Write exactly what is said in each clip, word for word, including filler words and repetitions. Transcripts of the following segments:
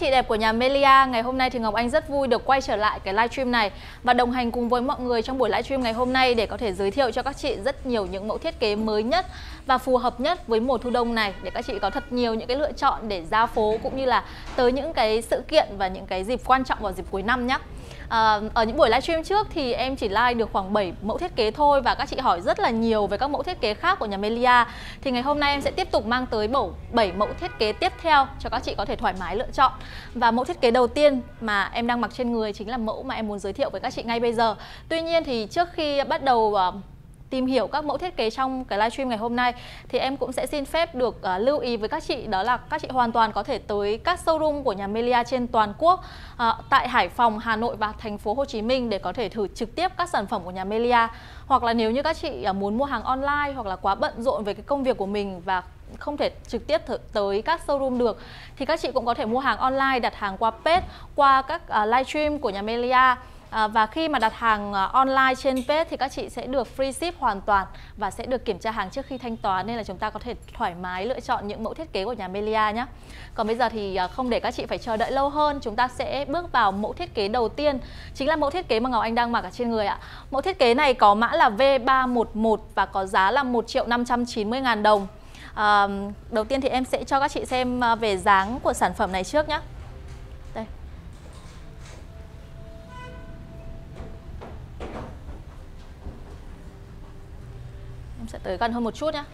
chị đẹp của nhà Melia, ngày hôm nay thì Ngọc Anh rất vui được quay trở lại cái livestream này và đồng hành cùng với mọi người trong buổi livestream ngày hôm nay để có thể giới thiệu cho các chị rất nhiều những mẫu thiết kế mới nhất và phù hợp nhất với mùa thu đông này, để các chị có thật nhiều những cái lựa chọn để ra phố cũng như là tới những cái sự kiện và những cái dịp quan trọng vào dịp cuối năm nhé. À, ở những buổi livestream trước thì em chỉ like được khoảng bảy mẫu thiết kế thôi và các chị hỏi rất là nhiều về các mẫu thiết kế khác của nhà Melia. Thì ngày hôm nay em sẽ tiếp tục mang tới bảy mẫu thiết kế tiếp theo cho các chị có thể thoải mái lựa chọn. Và mẫu thiết kế đầu tiên mà em đang mặc trên người chính là mẫu mà em muốn giới thiệu với các chị ngay bây giờ. Tuy nhiên thì trước khi bắt đầu uh, tìm hiểu các mẫu thiết kế trong cái livestream ngày hôm nay thì em cũng sẽ xin phép được uh, lưu ý với các chị, đó là các chị hoàn toàn có thể tới các showroom của nhà Melia trên toàn quốc, uh, tại Hải Phòng, Hà Nội và thành phố Hồ Chí Minh để có thể thử trực tiếp các sản phẩm của nhà Melia. Hoặc là nếu như các chị uh, muốn mua hàng online hoặc là quá bận rộn về cái công việc của mình và không thể trực tiếp tới các showroom được thì các chị cũng có thể mua hàng online, đặt hàng qua page, qua các uh, livestream của nhà Melia. À, và khi mà đặt hàng uh, online trên page thì các chị sẽ được free ship hoàn toàn và sẽ được kiểm tra hàng trước khi thanh toán, nên là chúng ta có thể thoải mái lựa chọn những mẫu thiết kế của nhà Melia nhé. Còn bây giờ thì uh, không để các chị phải chờ đợi lâu hơn, chúng ta sẽ bước vào mẫu thiết kế đầu tiên, chính là mẫu thiết kế mà Ngọc Anh đang mặc ở trên người ạ. Mẫu thiết kế này có mã là V ba một một và có giá là một triệu năm trăm chín mươi ngàn đồng. À, đầu tiên thì em sẽ cho các chị xem về dáng của sản phẩm này trước nhé. Đây. Em sẽ tới gần hơn một chút nhé.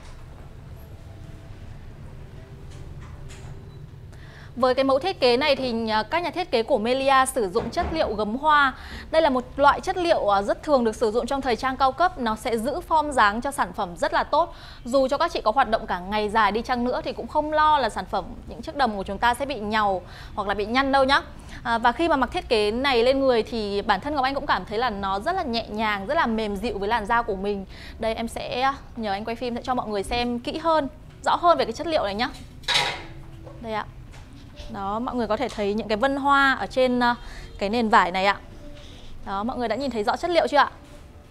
Với cái mẫu thiết kế này thì các nhà thiết kế của Melia sử dụng chất liệu gấm hoa. Đây là một loại chất liệu rất thường được sử dụng trong thời trang cao cấp. Nó sẽ giữ form dáng cho sản phẩm rất là tốt. Dù cho các chị có hoạt động cả ngày dài đi chăng nữa thì cũng không lo là sản phẩm, những chiếc đầm của chúng ta sẽ bị nhàu hoặc là bị nhăn đâu nhá. À, và khi mà mặc thiết kế này lên người thì bản thân Ngọc Anh cũng cảm thấy là nó rất là nhẹ nhàng, rất là mềm dịu với làn da của mình. Đây em sẽ nhờ anh quay phim sẽ cho mọi người xem kỹ hơn, rõ hơn về cái chất liệu này nhá. Đây ạ. Đó, mọi người có thể thấy những cái vân hoa ở trên uh, cái nền vải này ạ. Đó, mọi người đã nhìn thấy rõ chất liệu chưa ạ?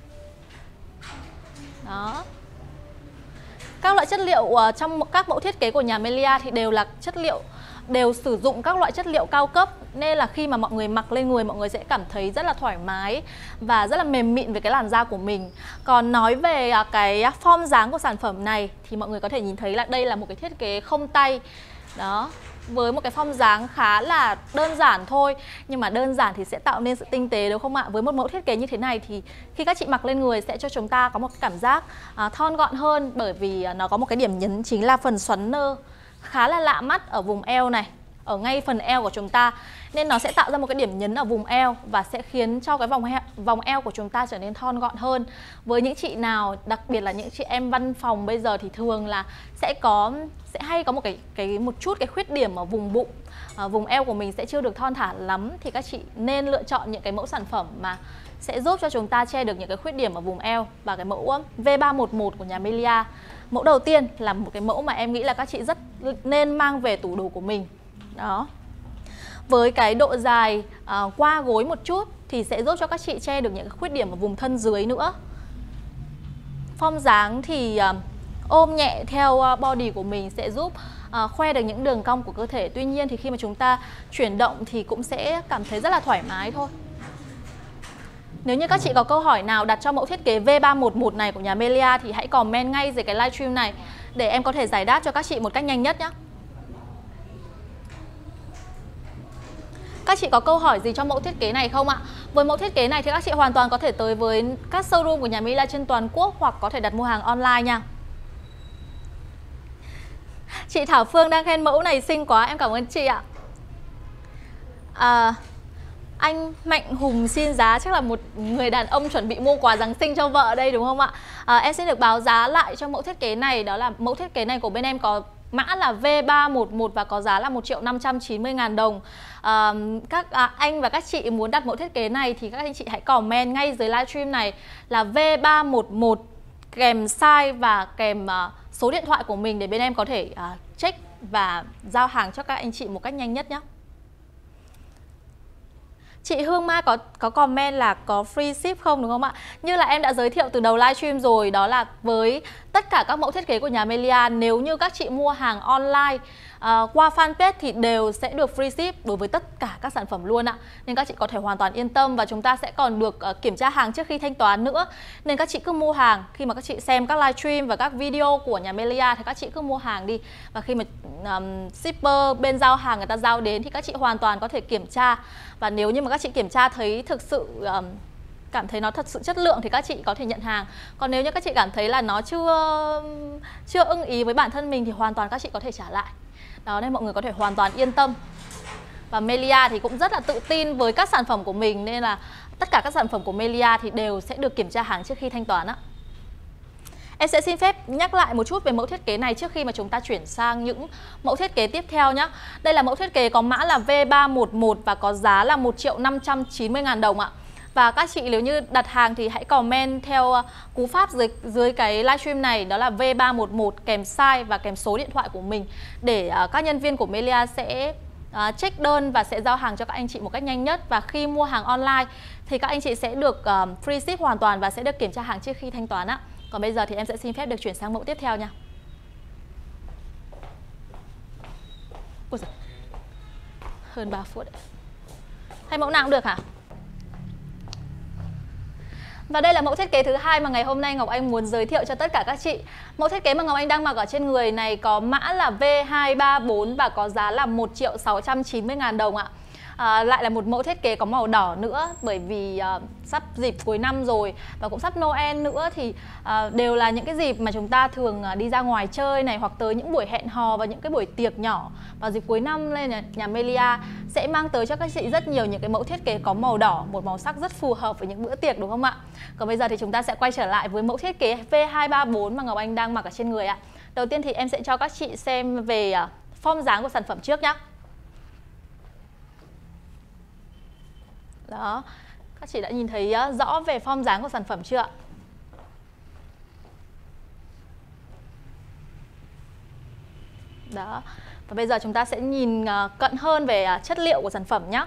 Đó. Các loại chất liệu uh, trong các mẫu thiết kế của nhà Melia thì đều là chất liệu, đều sử dụng các loại chất liệu cao cấp, nên là khi mà mọi người mặc lên người mọi người sẽ cảm thấy rất là thoải mái và rất là mềm mịn về cái làn da của mình. Còn nói về uh, cái form dáng của sản phẩm này thì mọi người có thể nhìn thấy là đây là một cái thiết kế không tay. Đó, với một cái form dáng khá là đơn giản thôi, nhưng mà đơn giản thì sẽ tạo nên sự tinh tế đúng không ạ? Với một mẫu thiết kế như thế này thì khi các chị mặc lên người sẽ cho chúng ta có một cảm giác à, thon gọn hơn, bởi vì nó có một cái điểm nhấn chính là phần xoắn nơ khá là lạ mắt ở vùng eo này, ở ngay phần eo của chúng ta, nên nó sẽ tạo ra một cái điểm nhấn ở vùng eo và sẽ khiến cho cái vòng eo, vòng eo của chúng ta trở nên thon gọn hơn. Với những chị nào, đặc biệt là những chị em văn phòng bây giờ thì thường là sẽ có sẽ hay có một cái cái một chút cái khuyết điểm ở vùng bụng, à, vùng eo của mình sẽ chưa được thon thả lắm, thì các chị nên lựa chọn những cái mẫu sản phẩm mà sẽ giúp cho chúng ta che được những cái khuyết điểm ở vùng eo. Và cái mẫu V ba một một của nhà Melia, mẫu đầu tiên là một cái mẫu mà em nghĩ là các chị rất nên mang về tủ đồ của mình. Đó. Với cái độ dài à, qua gối một chút thì sẽ giúp cho các chị che được những cái khuyết điểm ở vùng thân dưới nữa. Form dáng thì à, ôm nhẹ theo body của mình sẽ giúp à, khoe được những đường cong của cơ thể. Tuy nhiên thì khi mà chúng ta chuyển động thì cũng sẽ cảm thấy rất là thoải mái thôi. Nếu như các chị có câu hỏi nào đặt cho mẫu thiết kế V ba một một này của nhà Melia thì hãy comment ngay dưới cái livestream này để em có thể giải đáp cho các chị một cách nhanh nhất nhé. Các chị có câu hỏi gì cho mẫu thiết kế này không ạ? Với mẫu thiết kế này thì các chị hoàn toàn có thể tới với các showroom của nhà Melia trên toàn quốc hoặc có thể đặt mua hàng online nha. Chị Thảo Phương đang khen mẫu này xinh quá, em cảm ơn chị ạ. À, anh Mạnh Hùng xin giá, chắc là một người đàn ông chuẩn bị mua quà Giáng sinh cho vợ đây đúng không ạ? À, em xin được báo giá lại cho mẫu thiết kế này, đó là mẫu thiết kế này của bên em có mã là V ba một một và có giá là một triệu năm trăm chín mươi ngàn đồng. À, các à, anh và các chị muốn đặt mẫu thiết kế này thì các anh chị hãy comment ngay dưới livestream này là V ba một một kèm size và kèm uh, số điện thoại của mình để bên em có thể uh, check và giao hàng cho các anh chị một cách nhanh nhất nhé. Chị Hương Mai có có comment là có free ship không đúng không ạ? Như là em đã giới thiệu từ đầu livestream rồi, đó là với tất cả các mẫu thiết kế của nhà Melia, nếu như các chị mua hàng online à, qua fanpage thì đều sẽ được free ship đối với tất cả các sản phẩm luôn ạ. Nên các chị có thể hoàn toàn yên tâm, và chúng ta sẽ còn được uh, kiểm tra hàng trước khi thanh toán nữa. Nên các chị cứ mua hàng, khi mà các chị xem các livestream và các video của nhà Melia thì các chị cứ mua hàng đi. Và khi mà um, shipper bên giao hàng người ta giao đến thì các chị hoàn toàn có thể kiểm tra. Và nếu như mà các chị kiểm tra thấy thực sự um, cảm thấy nó thật sự chất lượng thì các chị có thể nhận hàng. Còn nếu như các chị cảm thấy là nó chưa chưa ưng ý với bản thân mình thì hoàn toàn các chị có thể trả lại. Đó, nên mọi người có thể hoàn toàn yên tâm. Và Melia thì cũng rất là tự tin với các sản phẩm của mình, nên là tất cả các sản phẩm của Melia thì đều sẽ được kiểm tra hàng trước khi thanh toán á. Em sẽ xin phép nhắc lại một chút về mẫu thiết kế này trước khi mà chúng ta chuyển sang những mẫu thiết kế tiếp theo nhé. Đây là mẫu thiết kế có mã là V ba một một và có giá là một triệu năm trăm chín mươi ngàn đồng ạ. Và các chị nếu như đặt hàng thì hãy comment theo cú pháp dưới dưới cái livestream này, đó là V ba một một kèm size và kèm số điện thoại của mình, để uh, các nhân viên của Melia sẽ uh, check đơn và sẽ giao hàng cho các anh chị một cách nhanh nhất. Và khi mua hàng online thì các anh chị sẽ được uh, free ship hoàn toàn và sẽ được kiểm tra hàng trước khi thanh toán ạ. Còn bây giờ thì em sẽ xin phép được chuyển sang mẫu tiếp theo nha. Ôi giời. Hơn ba phút đấy. Hay mẫu nào cũng được hả? Và đây là mẫu thiết kế thứ hai mà ngày hôm nay Ngọc Anh muốn giới thiệu cho tất cả các chị. Mẫu thiết kế mà Ngọc Anh đang mặc ở trên người này có mã là V hai ba bốn và có giá là một triệu sáu trăm chín mươi ngàn đồng ạ. À, lại là một mẫu thiết kế có màu đỏ nữa, bởi vì uh, sắp dịp cuối năm rồi và cũng sắp Noel nữa, thì uh, đều là những cái dịp mà chúng ta thường uh, đi ra ngoài chơi này, hoặc tới những buổi hẹn hò và những cái buổi tiệc nhỏ vào dịp cuối năm. Nên nhà, nhà Melia sẽ mang tới cho các chị rất nhiều những cái mẫu thiết kế có màu đỏ, một màu sắc rất phù hợp với những bữa tiệc, đúng không ạ? Còn bây giờ thì chúng ta sẽ quay trở lại với mẫu thiết kế V hai ba bốn mà Ngọc Anh đang mặc ở trên người ạ. Đầu tiên thì em sẽ cho các chị xem về uh, form dáng của sản phẩm trước nhé. Đó, các chị đã nhìn thấy rõ về form dáng của sản phẩm chưa ạ? Đó, và bây giờ chúng ta sẽ nhìn cận hơn về chất liệu của sản phẩm nhé.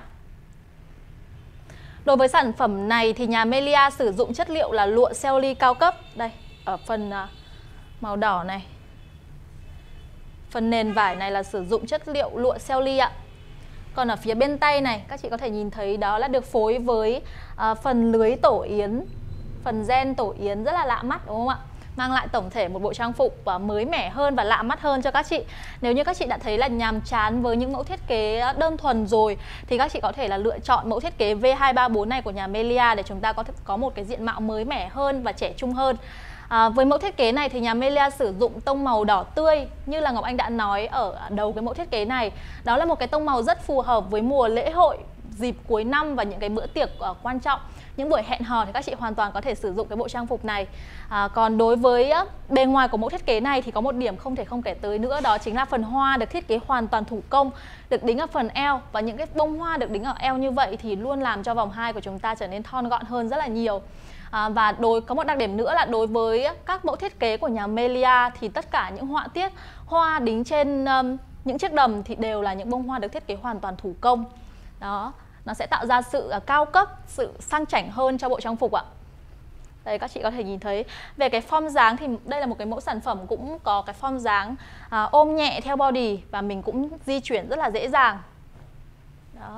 Đối với sản phẩm này thì nhà Melia sử dụng chất liệu là lụa xeo ly cao cấp. Đây, ở phần màu đỏ này, phần nền vải này là sử dụng chất liệu lụa xeo ly ạ. Còn ở phía bên tay này, các chị có thể nhìn thấy đó là được phối với uh, phần lưới tổ yến, phần ren tổ yến rất là lạ mắt, đúng không ạ? Mang lại tổng thể một bộ trang phục và mới mẻ hơn và lạ mắt hơn cho các chị. Nếu như các chị đã thấy là nhàm chán với những mẫu thiết kế đơn thuần rồi thì các chị có thể là lựa chọn mẫu thiết kế V hai ba bốn này của nhà Melia để chúng ta có có một cái diện mạo mới mẻ hơn và trẻ trung hơn. À, với mẫu thiết kế này thì nhà Melia sử dụng tông màu đỏ tươi như là Ngọc Anh đã nói ở đầu cái mẫu thiết kế này. Đó là một cái tông màu rất phù hợp với mùa lễ hội, dịp cuối năm và những cái bữa tiệc uh, quan trọng, những buổi hẹn hò thì các chị hoàn toàn có thể sử dụng cái bộ trang phục này. À, còn đối với uh, bề ngoài của mẫu thiết kế này thì có một điểm không thể không kể tới nữa, đó chính là phần hoa được thiết kế hoàn toàn thủ công, được đính ở phần eo, và những cái bông hoa được đính ở eo như vậy thì luôn làm cho vòng hai của chúng ta trở nên thon gọn hơn rất là nhiều. À, và đối có một đặc điểm nữa là đối với các mẫu thiết kế của nhà Melia thì tất cả những họa tiết hoa đính trên um, những chiếc đầm thì đều là những bông hoa được thiết kế hoàn toàn thủ công. Đó, nó sẽ tạo ra sự uh, cao cấp, sự sang chảnh hơn cho bộ trang phục ạ. Đây, các chị có thể nhìn thấy về cái form dáng thì đây là một cái mẫu sản phẩm cũng có cái form dáng uh, ôm nhẹ theo body và mình cũng di chuyển rất là dễ dàng. Đó.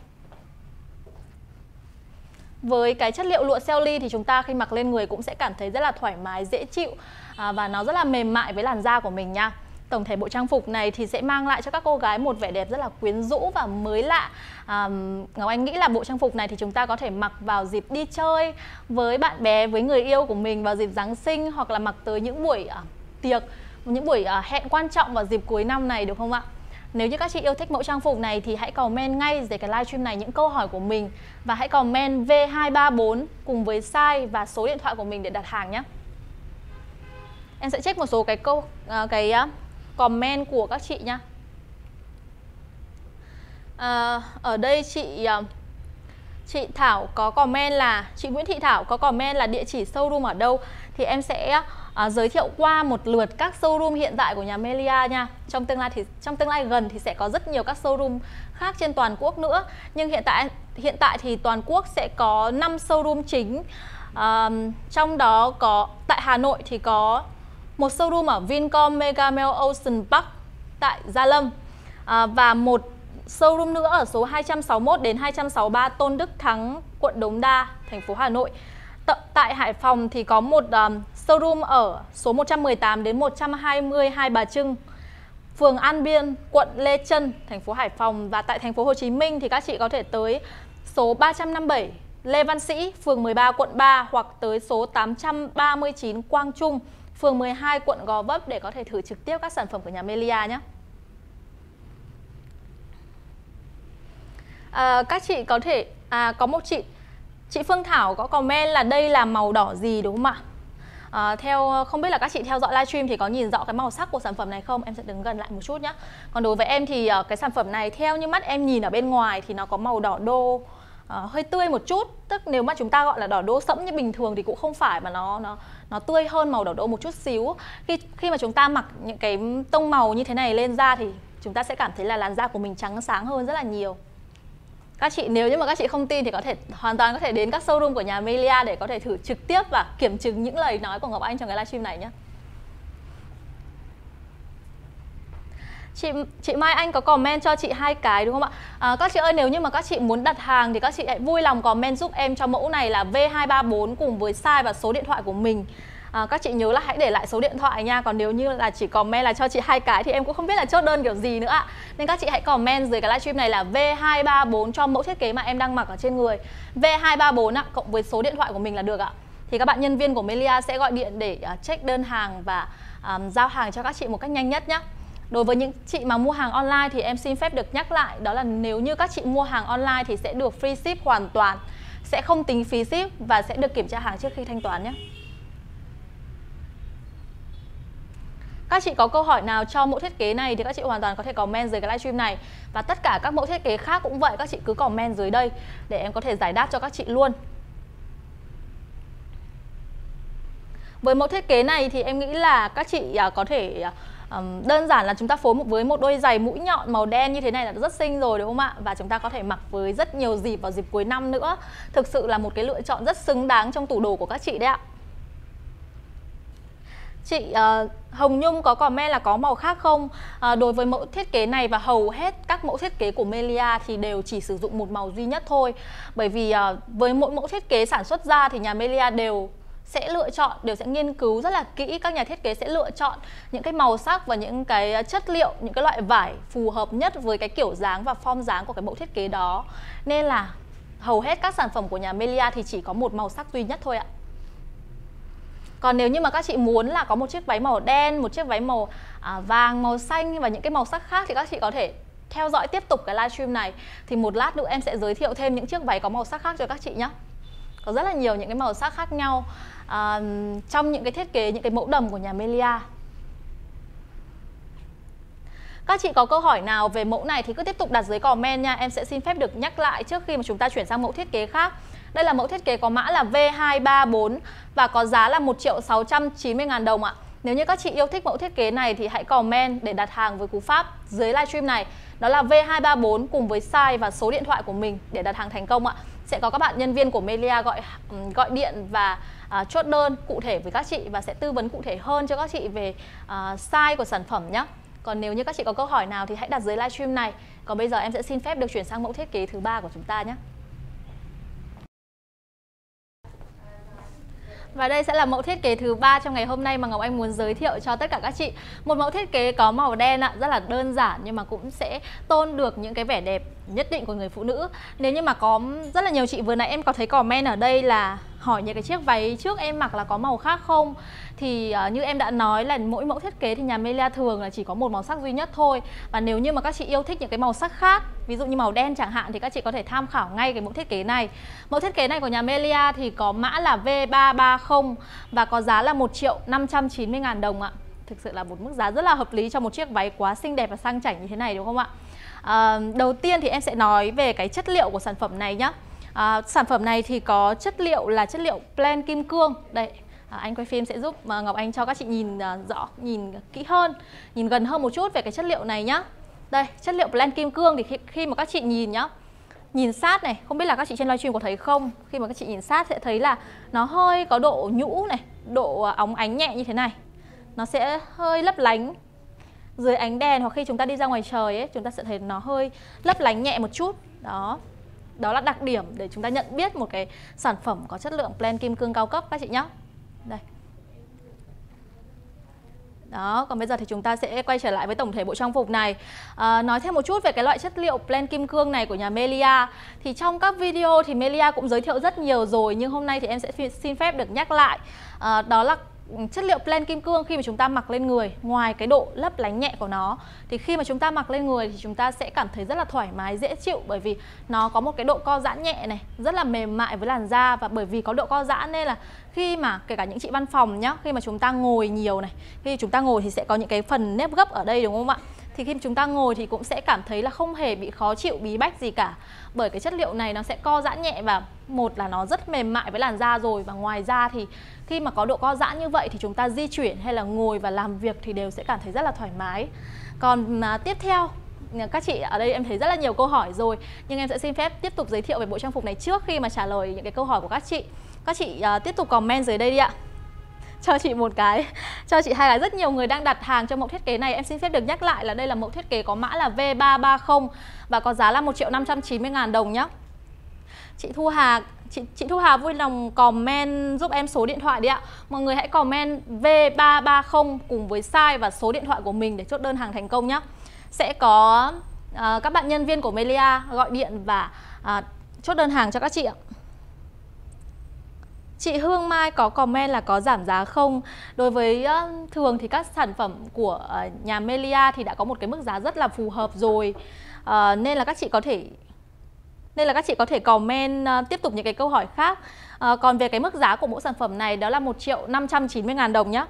Với cái chất liệu lụa xeo ly thì chúng ta khi mặc lên người cũng sẽ cảm thấy rất là thoải mái, dễ chịu à, và nó rất là mềm mại với làn da của mình nha. Tổng thể bộ trang phục này thì sẽ mang lại cho các cô gái một vẻ đẹp rất là quyến rũ và mới lạ. à, Ngọc Anh nghĩ là bộ trang phục này thì chúng ta có thể mặc vào dịp đi chơi với bạn bè, với người yêu của mình vào dịp Giáng sinh, hoặc là mặc tới những buổi uh, tiệc, những buổi uh, hẹn quan trọng vào dịp cuối năm này, được không ạ? Nếu như các chị yêu thích mẫu trang phục này thì hãy comment ngay dưới cái livestream này những câu hỏi của mình và hãy comment V hai ba bốn cùng với size và số điện thoại của mình để đặt hàng nhé. Em sẽ check một số cái câu uh, cái uh, comment của các chị nhá. Uh, ở đây chị uh, chị Thảo có comment là chị Nguyễn Thị Thảo có comment là địa chỉ showroom ở đâu, thì em sẽ uh, giới thiệu qua một lượt các showroom hiện tại của nhà Melia nha. Trong tương lai thì trong tương lai gần thì sẽ có rất nhiều các showroom khác trên toàn quốc nữa, nhưng hiện tại hiện tại thì toàn quốc sẽ có năm showroom chính. Uh, trong đó có tại Hà Nội thì có một showroom ở Vincom Mega Mall Ocean Park tại Gia Lâm. à, và một showroom nữa ở số hai trăm sáu mươi mốt đến hai trăm sáu mươi ba Tôn Đức Thắng, quận Đống Đa, thành phố Hà Nội. T tại Hải Phòng thì có một um, showroom ở số một trăm mười tám đến một trăm hai mươi Hai Bà Trưng, phường An Biên, quận Lê Chân, thành phố Hải Phòng. Và tại thành phố Hồ Chí Minh thì các chị có thể tới số ba trăm năm mươi bảy Lê Văn Sĩ, phường mười ba, quận ba, hoặc tới số tám trăm ba mươi chín Quang Trung, phường mười hai, quận Gò Vấp để có thể thử trực tiếp các sản phẩm của nhà Melia nhé. À, các chị có thể à, có một chị chị Phương Thảo có comment là đây là màu đỏ gì, đúng không ạ? À, theo không biết là các chị theo dõi livestream thì có nhìn rõ cái màu sắc của sản phẩm này không? Em sẽ đứng gần lại một chút nhé. Còn đối với em thì cái sản phẩm này theo như mắt em nhìn ở bên ngoài thì nó có màu đỏ đô, à, hơi tươi một chút. Tức nếu mà chúng ta gọi là đỏ đô sẫm như bình thường thì cũng không phải, mà nó nó nó tươi hơn màu đỏ đô một chút xíu. Khi khi mà chúng ta mặc những cái tông màu như thế này lên da thì chúng ta sẽ cảm thấy là làn da của mình trắng sáng hơn rất là nhiều. Các chị nếu như mà các chị không tin thì có thể hoàn toàn có thể đến các showroom của nhà Melia để có thể thử trực tiếp và kiểm chứng những lời nói của Ngọc Anh trong cái livestream này nhé. Chị chị Mai Anh có comment cho chị hai cái, đúng không ạ? À, các chị ơi, nếu như mà các chị muốn đặt hàng thì các chị hãy vui lòng comment giúp em cho mẫu này là V hai ba bốn cùng với size và số điện thoại của mình. À, các chị nhớ là hãy để lại số điện thoại nha. Còn nếu như là chỉ comment là cho chị hai cái thì em cũng không biết là chốt đơn kiểu gì nữa ạ. Nên các chị hãy comment dưới cái livestream này là V hai ba bốn cho mẫu thiết kế mà em đang mặc ở trên người, V hai ba bốn ạ, cộng với số điện thoại của mình là được ạ. Thì các bạn nhân viên của Melia sẽ gọi điện để uh, check đơn hàng và um, giao hàng cho các chị một cách nhanh nhất nhé. Đối với những chị mà mua hàng online thì em xin phép được nhắc lại, đó là nếu như các chị mua hàng online thì sẽ được free ship hoàn toàn, sẽ không tính phí ship và sẽ được kiểm tra hàng trước khi thanh toán nhé. Các chị có câu hỏi nào cho mẫu thiết kế này thì các chị hoàn toàn có thể comment dưới cái livestream này. Và tất cả các mẫu thiết kế khác cũng vậy, các chị cứ comment dưới đây để em có thể giải đáp cho các chị luôn. Với mẫu thiết kế này thì em nghĩ là các chị có thể um, đơn giản là chúng ta phối với một đôi giày mũi nhọn màu đen như thế này là rất xinh rồi, đúng không ạ? Và chúng ta có thể mặc với rất nhiều dịp vào dịp cuối năm nữa. Thực sự là một cái lựa chọn rất xứng đáng trong tủ đồ của các chị đấy ạ. Chị uh, Hồng Nhung có comment là có màu khác không? Uh, đối với mẫu thiết kế này và hầu hết các mẫu thiết kế của Melia thì đều chỉ sử dụng một màu duy nhất thôi. Bởi vì uh, với mỗi mẫu thiết kế sản xuất ra thì nhà Melia đều sẽ lựa chọn, đều sẽ nghiên cứu rất là kỹ. Các nhà thiết kế sẽ lựa chọn những cái màu sắc và những cái chất liệu, những cái loại vải phù hợp nhất với cái kiểu dáng và form dáng của cái mẫu thiết kế đó. Nên là hầu hết các sản phẩm của nhà Melia thì chỉ có một màu sắc duy nhất thôi ạ. Còn nếu như mà các chị muốn là có một chiếc váy màu đen, một chiếc váy màu à, vàng, màu xanh và những cái màu sắc khác thì các chị có thể theo dõi tiếp tục cái livestream này. Thì một lát nữa em sẽ giới thiệu thêm những chiếc váy có màu sắc khác cho các chị nhé. Có rất là nhiều những cái màu sắc khác nhau à, trong những cái thiết kế, những cái mẫu đầm của nhà Melia. Các chị có câu hỏi nào về mẫu này thì cứ tiếp tục đặt dưới comment nha. Em sẽ xin phép được nhắc lại trước khi mà chúng ta chuyển sang mẫu thiết kế khác. Đây là mẫu thiết kế có mã là V hai ba bốn và có giá là một triệu sáu trăm chín mươi ngàn đồng ạ. Nếu như các chị yêu thích mẫu thiết kế này thì hãy comment để đặt hàng với cú pháp dưới livestream này. Đó là V hai ba bốn cùng với size và số điện thoại của mình để đặt hàng thành công ạ. Sẽ có các bạn nhân viên của Melia gọi gọi điện và uh, chốt đơn cụ thể với các chị và sẽ tư vấn cụ thể hơn cho các chị về uh, size của sản phẩm nhé. Còn nếu như các chị có câu hỏi nào thì hãy đặt dưới livestream này. Còn bây giờ em sẽ xin phép được chuyển sang mẫu thiết kế thứ ba của chúng ta nhé. Và đây sẽ là mẫu thiết kế thứ ba trong ngày hôm nay mà Ngọc Anh muốn giới thiệu cho tất cả các chị. Một mẫu thiết kế có màu đen ạ, rất là đơn giản nhưng mà cũng sẽ tôn được những cái vẻ đẹp nhất định của người phụ nữ. Nếu như mà có rất là nhiều chị, vừa nãy em có thấy comment ở đây là hỏi những cái chiếc váy trước em mặc là có màu khác không. Thì uh, như em đã nói là mỗi mẫu thiết kế thì nhà Melia thường là chỉ có một màu sắc duy nhất thôi. Và nếu như mà các chị yêu thích những cái màu sắc khác, ví dụ như màu đen chẳng hạn, thì các chị có thể tham khảo ngay cái mẫu thiết kế này. Mẫu thiết kế này của nhà Melia thì có mã là V ba ba không và có giá là một triệu năm trăm chín mươi ngàn đồng ạ. Thực sự là một mức giá rất là hợp lý cho một chiếc váy quá xinh đẹp và sang chảnh như thế này, đúng không ạ? À, đầu tiên thì em sẽ nói về cái chất liệu của sản phẩm này nhé. À, sản phẩm này thì có chất liệu là chất liệu plan kim cương. Đây, à, anh quay phim sẽ giúp uh, Ngọc Anh cho các chị nhìn uh, rõ, nhìn kỹ hơn, nhìn gần hơn một chút về cái chất liệu này nhá. Đây, chất liệu plan kim cương thì khi, khi mà các chị nhìn nhá, nhìn sát này, không biết là các chị trên livestream có thấy không? Khi mà các chị nhìn sát sẽ thấy là nó hơi có độ nhũ này, độ óng ánh nhẹ như thế này. Nó sẽ hơi lấp lánh. dưới ánh đèn hoặc khi chúng ta đi ra ngoài trời ấy, chúng ta sẽ thấy nó hơi lấp lánh nhẹ một chút. Đó. Đó là đặc điểm để chúng ta nhận biết một cái sản phẩm có chất lượng plan kim cương cao cấp các chị nhé. Đây. Đó, còn bây giờ thì chúng ta sẽ quay trở lại với tổng thể bộ trang phục này. à, Nói thêm một chút về cái loại chất liệu plan kim cương này của nhà Melia. Thì trong các video thì Melia cũng giới thiệu rất nhiều rồi, nhưng hôm nay thì em sẽ xin phép được nhắc lại. à, Đó là chất liệu plan kim cương khi mà chúng ta mặc lên người, ngoài cái độ lấp lánh nhẹ của nó, thì khi mà chúng ta mặc lên người thì chúng ta sẽ cảm thấy rất là thoải mái, dễ chịu. Bởi vì nó có một cái độ co giãn nhẹ này, rất là mềm mại với làn da. Và bởi vì có độ co giãn nên là khi mà, kể cả những chị văn phòng nhá, khi mà chúng ta ngồi nhiều này, khi chúng ta ngồi thì sẽ có những cái phần nếp gấp ở đây đúng không ạ? Thì khi chúng ta ngồi thì cũng sẽ cảm thấy là không hề bị khó chịu, bí bách gì cả. Bởi cái chất liệu này nó sẽ co giãn nhẹ, và một là nó rất mềm mại với làn da rồi. Và ngoài ra thì khi mà có độ co giãn như vậy thì chúng ta di chuyển hay là ngồi và làm việc thì đều sẽ cảm thấy rất là thoải mái. Còn à, tiếp theo, các chị ở đây em thấy rất là nhiều câu hỏi rồi, nhưng em sẽ xin phép tiếp tục giới thiệu về bộ trang phục này trước khi mà trả lời những cái câu hỏi của các chị. Các chị à, tiếp tục comment dưới đây đi ạ. Cho chị một cái, cho chị hai cái. Rất nhiều người đang đặt hàng cho mẫu thiết kế này. Em xin phép được nhắc lại là đây là mẫu thiết kế có mã là V ba ba không và có giá là một triệu năm trăm chín mươi ngàn đồng nhé. Chị Thu Hà, chị, chị Thu Hà vui lòng comment giúp em số điện thoại đi ạ. Mọi người hãy comment V ba ba không cùng với size và số điện thoại của mình để chốt đơn hàng thành công nhé. Sẽ có uh, các bạn nhân viên của Melia gọi điện và uh, chốt đơn hàng cho các chị ạ. Chị Hương Mai có comment là có giảm giá không? Đối với uh, thường thì các sản phẩm của uh, nhà Melia thì đã có một cái mức giá rất là phù hợp rồi. uh, Nên là các chị có thể Nên là các chị có thể comment uh, tiếp tục những cái câu hỏi khác. uh, Còn về cái mức giá của mỗi sản phẩm này đó là một triệu năm trăm chín mươi ngàn đồng nhé.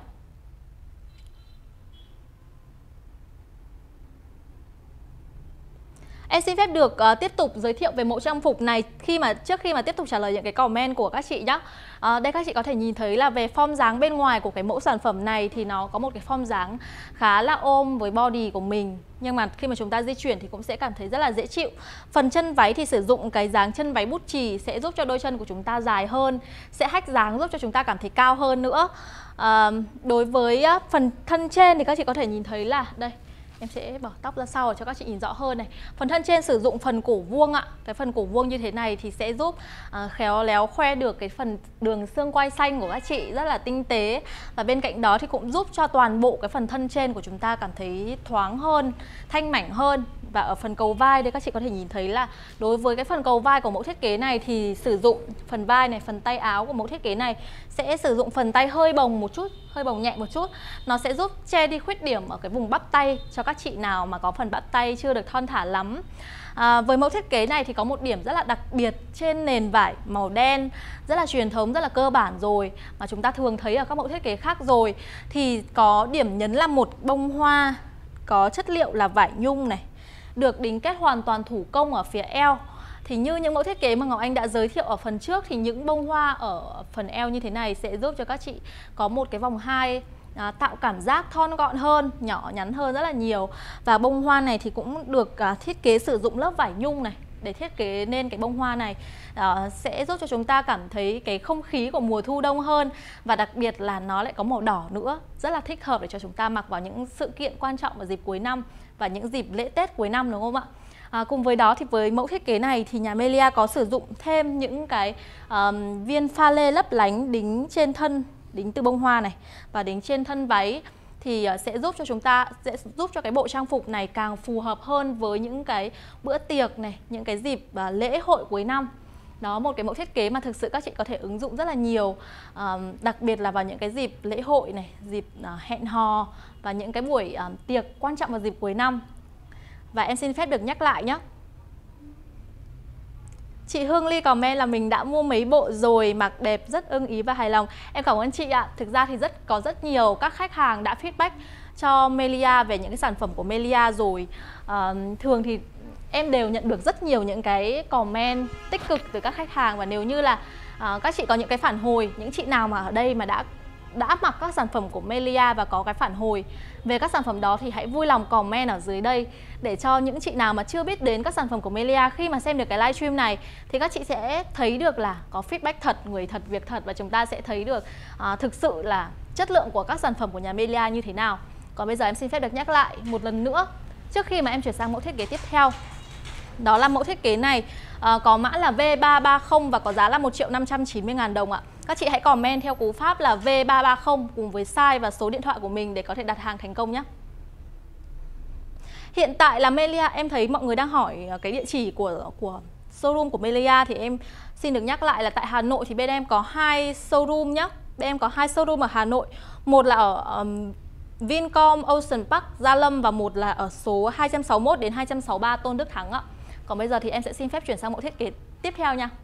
Em xin phép được uh, tiếp tục giới thiệu về mẫu trang phục này khi mà trước khi mà tiếp tục trả lời những cái comment của các chị nhé. Uh, đây các chị có thể nhìn thấy là về form dáng bên ngoài của cái mẫu sản phẩm này thì nó có một cái form dáng khá là ôm với body của mình, nhưng mà khi mà chúng ta di chuyển thì cũng sẽ cảm thấy rất là dễ chịu. Phần chân váy thì sử dụng cái dáng chân váy bút chì sẽ giúp cho đôi chân của chúng ta dài hơn, sẽ hách dáng giúp cho chúng ta cảm thấy cao hơn nữa. Uh, đối với uh, phần thân trên thì các chị có thể nhìn thấy là đây. Em sẽ bỏ tóc ra sau cho các chị nhìn rõ hơn này. Phần thân trên sử dụng phần cổ vuông ạ. Cái phần cổ vuông như thế này thì sẽ giúp uh, khéo léo khoe được cái phần đường xương quai xanh của các chị rất là tinh tế. Và bên cạnh đó thì cũng giúp cho toàn bộ cái phần thân trên của chúng ta cảm thấy thoáng hơn, thanh mảnh hơn. Và ở phần cầu vai đây các chị có thể nhìn thấy là đối với cái phần cầu vai của mẫu thiết kế này thì sử dụng phần vai này, phần tay áo của mẫu thiết kế này sẽ sử dụng phần tay hơi bồng một chút, hơi bồng nhẹ một chút. Nó sẽ giúp che đi khuyết điểm ở cái vùng bắp tay cho các chị nào mà có phần bắp tay chưa được thon thả lắm. À, với mẫu thiết kế này thì có một điểm rất là đặc biệt trên nền vải màu đen, rất là truyền thống, rất là cơ bản rồi, mà chúng ta thường thấy ở các mẫu thiết kế khác rồi. Thì có điểm nhấn là một bông hoa có chất liệu là vải nhung này, được đính kết hoàn toàn thủ công ở phía eo. Thì như những mẫu thiết kế mà Ngọc Anh đã giới thiệu ở phần trước thì những bông hoa ở phần eo như thế này sẽ giúp cho các chị có một cái vòng hai à, tạo cảm giác thon gọn hơn, nhỏ nhắn hơn rất là nhiều. Và bông hoa này thì cũng được à, thiết kế sử dụng lớp vải nhung này để thiết kế nên cái bông hoa này à, sẽ giúp cho chúng ta cảm thấy cái không khí của mùa thu đông hơn. Và đặc biệt là nó lại có màu đỏ nữa, rất là thích hợp để cho chúng ta mặc vào những sự kiện quan trọng vào dịp cuối năm và những dịp lễ Tết cuối năm, đúng không ạ? À, cùng với đó thì với mẫu thiết kế này thì nhà Melia có sử dụng thêm những cái um, viên pha lê lấp lánh đính trên thân, đính từ bông hoa này và đính trên thân váy, thì uh, sẽ giúp cho chúng ta, sẽ giúp cho cái bộ trang phục này càng phù hợp hơn với những cái bữa tiệc này, những cái dịp uh, lễ hội cuối năm. Đó, một cái mẫu thiết kế mà thực sự các chị có thể ứng dụng rất là nhiều, um, đặc biệt là vào những cái dịp lễ hội này, dịp uh, hẹn hò và những cái buổi uh, tiệc quan trọng vào dịp cuối năm. Và em xin phép được nhắc lại nhé. Chị Hương Ly comment là mình đã mua mấy bộ rồi, mặc đẹp, rất ưng ý và hài lòng. Em cảm ơn chị ạ. Thực ra thì rất có rất nhiều các khách hàng đã feedback cho Melia về những cái sản phẩm của Melia rồi. à, Thường thì em đều nhận được rất nhiều những cái comment tích cực từ các khách hàng. Và nếu như là à, các chị có những cái phản hồi, những chị nào mà ở đây mà đã đã mặc các sản phẩm của Melia và có cái phản hồi về các sản phẩm đó thì hãy vui lòng comment ở dưới đây để cho những chị nào mà chưa biết đến các sản phẩm của Melia khi mà xem được cái livestream này thì các chị sẽ thấy được là có feedback thật, người thật, việc thật, và chúng ta sẽ thấy được à, thực sự là chất lượng của các sản phẩm của nhà Melia như thế nào. Còn bây giờ em xin phép được nhắc lại một lần nữa trước khi mà em chuyển sang mẫu thiết kế tiếp theo. Đó là mẫu thiết kế này uh, có mã là V ba ba không và có giá là một triệu năm trăm chín mươi ngàn đồng ạ. Các chị hãy comment theo cú pháp là V ba ba không cùng với size và số điện thoại của mình để có thể đặt hàng thành công nhé. Hiện tại là Melia, em thấy mọi người đang hỏi cái địa chỉ của của showroom của Melia thì em xin được nhắc lại là tại Hà Nội thì bên em có hai showroom nhé. Bên em có hai showroom ở Hà Nội. Một là ở um, Vincom Ocean Park Gia Lâm và một là ở số hai trăm sáu mươi mốt đến hai trăm sáu mươi ba Tôn Đức Thắng ạ. Còn bây giờ thì em sẽ xin phép chuyển sang mẫu thiết kế tiếp theo nha.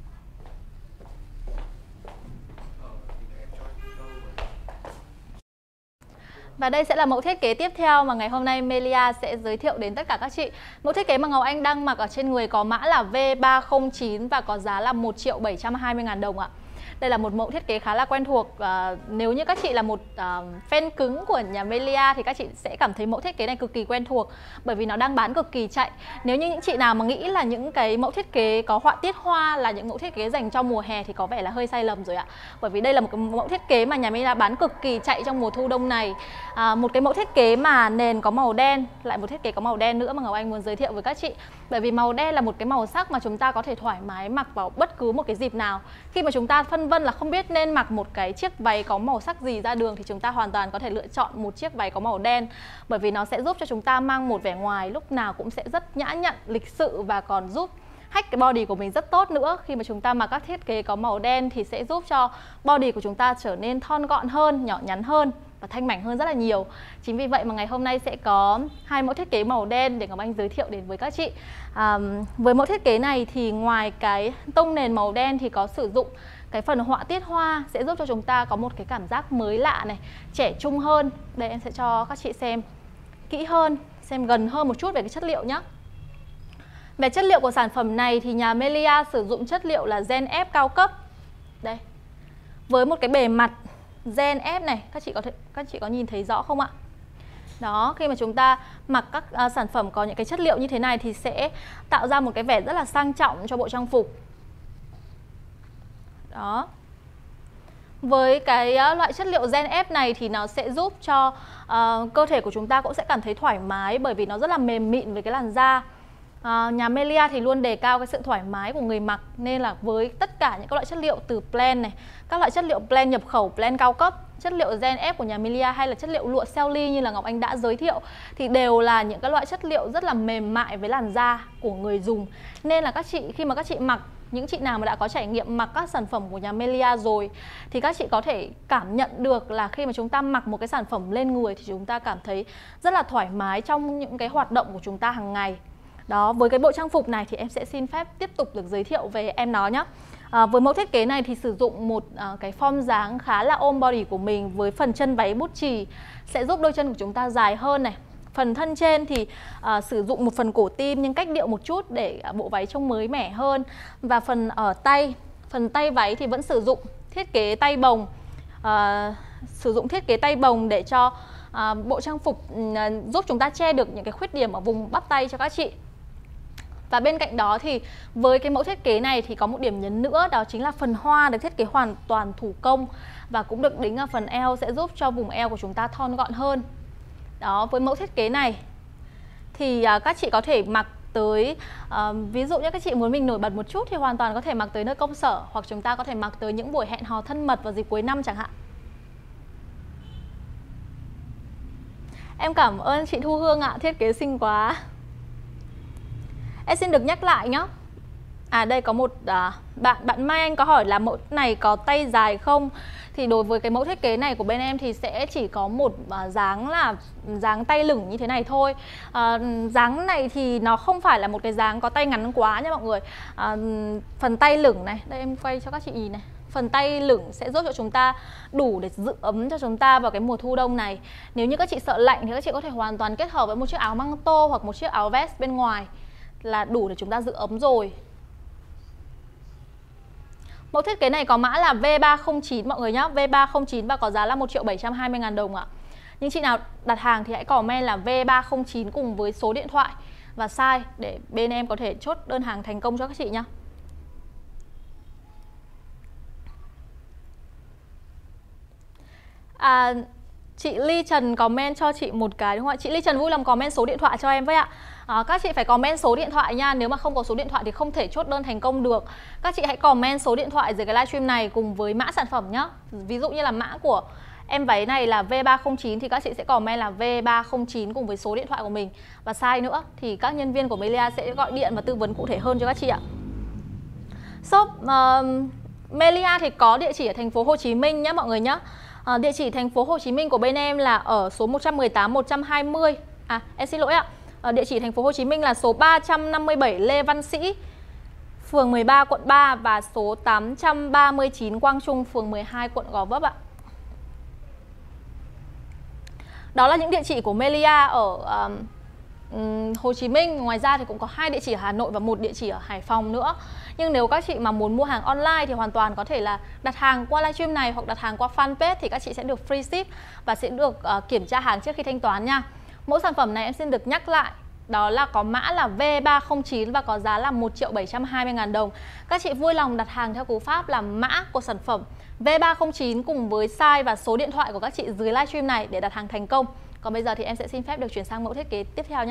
Và đây sẽ là mẫu thiết kế tiếp theo mà ngày hôm nay Melia sẽ giới thiệu đến tất cả các chị. Mẫu thiết kế mà Ngọc Anh đang mặc ở trên người có mã là V ba không chín và có giá là một triệu bảy trăm hai mươi ngàn đồng ạ. Đây là một mẫu thiết kế khá là quen thuộc. uh, Nếu như các chị là một uh, fan cứng của nhà Melia thì các chị sẽ cảm thấy mẫu thiết kế này cực kỳ quen thuộc, bởi vì nó đang bán cực kỳ chạy. Nếu như những chị nào mà nghĩ là những cái mẫu thiết kế có họa tiết hoa là những mẫu thiết kế dành cho mùa hè thì có vẻ là hơi sai lầm rồi ạ. Bởi vì đây là một cái mẫu thiết kế mà nhà Melia bán cực kỳ chạy trong mùa thu đông này. à, Một cái mẫu thiết kế mà nền có màu đen, lại một thiết kế có màu đen nữa mà Ngọc Anh muốn giới thiệu với các chị. Bởi vì màu đen là một cái màu sắc mà chúng ta có thể thoải mái mặc vào bất cứ một cái dịp nào. Khi mà chúng ta phân vân là không biết nên mặc một cái chiếc váy có màu sắc gì ra đường thì chúng ta hoàn toàn có thể lựa chọn một chiếc váy có màu đen. Bởi vì nó sẽ giúp cho chúng ta mang một vẻ ngoài lúc nào cũng sẽ rất nhã nhặn, lịch sự và còn giúp hack cái body của mình rất tốt nữa. Khi mà chúng ta mặc các thiết kế có màu đen thì sẽ giúp cho body của chúng ta trở nên thon gọn hơn, nhỏ nhắn hơn và thanh mảnh hơn rất là nhiều. Chính vì vậy mà ngày hôm nay sẽ có hai mẫu thiết kế màu đen để Ngọc Anh giới thiệu đến với các chị. à, Với mẫu thiết kế này thì ngoài cái tông nền màu đen thì có sử dụng cái phần họa tiết hoa sẽ giúp cho chúng ta có một cái cảm giác mới lạ này, trẻ trung hơn. Đây em sẽ cho các chị xem kỹ hơn, xem gần hơn một chút về cái chất liệu nhé. Về chất liệu của sản phẩm này thì nhà Melia sử dụng chất liệu là Gen F cao cấp. Đây. Với một cái bề mặt Gen F này, các chị có thể các chị có nhìn thấy rõ không ạ? Đó, khi mà chúng ta mặc các uh, sản phẩm có những cái chất liệu như thế này thì sẽ tạo ra một cái vẻ rất là sang trọng cho bộ trang phục. Đó. Với cái uh, loại chất liệu Gen F này thì nó sẽ giúp cho uh, cơ thể của chúng ta cũng sẽ cảm thấy thoải mái, bởi vì nó rất là mềm mịn với cái làn da. Uh, nhà Melia thì luôn đề cao cái sự thoải mái của người mặc, nên là với tất cả những các loại chất liệu từ plan này, các loại chất liệu plan nhập khẩu, plan cao cấp, chất liệu Gen F của nhà Melia hay là chất liệu lụa Selly như là Ngọc Anh đã giới thiệu thì đều là những cái loại chất liệu rất là mềm mại với làn da của người dùng. Nên là các chị khi mà các chị mặc, những chị nào mà đã có trải nghiệm mặc các sản phẩm của nhà Melia rồi thì các chị có thể cảm nhận được là khi mà chúng ta mặc một cái sản phẩm lên người thì chúng ta cảm thấy rất là thoải mái trong những cái hoạt động của chúng ta hàng ngày. Đó, với cái bộ trang phục này thì em sẽ xin phép tiếp tục được giới thiệu về em nó nhé. À, với mẫu thiết kế này thì sử dụng một à, cái form dáng khá là ôm body của mình, với phần chân váy bút chì sẽ giúp đôi chân của chúng ta dài hơn này. Phần thân trên thì à, sử dụng một phần cổ tim nhưng cách điệu một chút để à, bộ váy trông mới mẻ hơn. Và phần ở tay, phần tay váy thì vẫn sử dụng thiết kế tay bồng, à, sử dụng thiết kế tay bồng để cho à, bộ trang phục à, giúp chúng ta che được những cái khuyết điểm ở vùng bắp tay cho các chị. Và bên cạnh đó thì với cái mẫu thiết kế này thì có một điểm nhấn nữa, đó chính là phần hoa được thiết kế hoàn toàn thủ công và cũng được đính ở phần eo sẽ giúp cho vùng eo của chúng ta thon gọn hơn. Đó, với mẫu thiết kế này thì à, các chị có thể mặc tới, à, ví dụ như các chị muốn mình nổi bật một chút thì hoàn toàn có thể mặc tới nơi công sở, hoặc chúng ta có thể mặc tới những buổi hẹn hò thân mật vào dịp cuối năm chẳng hạn. Em cảm ơn chị Thu Hương ạ, thiết kế xinh quá. Em xin được nhắc lại nhé. À đây có một à, bạn bạn Mai Anh có hỏi là mẫu này có tay dài không? Thì đối với cái mẫu thiết kế này của bên em thì sẽ chỉ có một à, dáng là dáng tay lửng như thế này thôi. à, Dáng này thì nó không phải là một cái dáng có tay ngắn quá nha mọi người. à, Phần tay lửng này, đây em quay cho các chị nhìn này. Phần tay lửng sẽ giúp cho chúng ta đủ để giữ ấm cho chúng ta vào cái mùa thu đông này. Nếu như các chị sợ lạnh thì các chị có thể hoàn toàn kết hợp với một chiếc áo măng tô hoặc một chiếc áo vest bên ngoài là đủ để chúng ta giữ ấm rồi. Mẫu thiết kế này có mã là V ba không chín mọi người nhé, V ba không chín và có giá là một triệu bảy trăm hai mươi ngàn đồng ạ. Nhưng chị nào đặt hàng thì hãy comment là V ba không chín cùng với số điện thoại và size để bên em có thể chốt đơn hàng thành công cho các chị nhé. À, Chị Ly Trần comment cho chị một cái đúng không ạ? Chị Ly Trần vui lòng comment số điện thoại cho em với ạ. À, các chị phải comment số điện thoại nha. Nếu mà không có số điện thoại thì không thể chốt đơn thành công được. Các chị hãy comment số điện thoại dưới cái livestream này cùng với mã sản phẩm nhá. Ví dụ như là mã của em váy này là V ba không chín thì các chị sẽ comment là V ba không chín cùng với số điện thoại của mình. Và size nữa thì các nhân viên của Melia sẽ gọi điện và tư vấn cụ thể hơn cho các chị ạ. Shop uh, Melia thì có địa chỉ ở thành phố Hồ Chí Minh nhé mọi người nhé. À, địa chỉ thành phố Hồ Chí Minh của bên em là ở số một trăm mười tám một trăm hai mươi. À em xin lỗi ạ. À, địa chỉ thành phố Hồ Chí Minh là số ba trăm năm mươi bảy Lê Văn Sĩ, phường mười ba quận ba và số tám trăm ba mươi chín Quang Trung, phường mười hai quận Gò Vấp ạ. Đó là những địa chỉ của Melia ở um, um, Hồ Chí Minh. Ngoài ra thì cũng có hai địa chỉ ở Hà Nội và một địa chỉ ở Hải Phòng nữa. Nhưng nếu các chị mà muốn mua hàng online thì hoàn toàn có thể là đặt hàng qua livestream này hoặc đặt hàng qua fanpage thì các chị sẽ được free ship và sẽ được uh, kiểm tra hàng trước khi thanh toán nha. Mẫu sản phẩm này em xin được nhắc lại, đó là có mã là V ba không chín và có giá là một triệu bảy trăm hai mươi ngàn đồng. Các chị vui lòng đặt hàng theo cú pháp là mã của sản phẩm V ba không chín cùng với size và số điện thoại của các chị dưới livestream này để đặt hàng thành công. Còn bây giờ thì em sẽ xin phép được chuyển sang mẫu thiết kế tiếp theo nhé.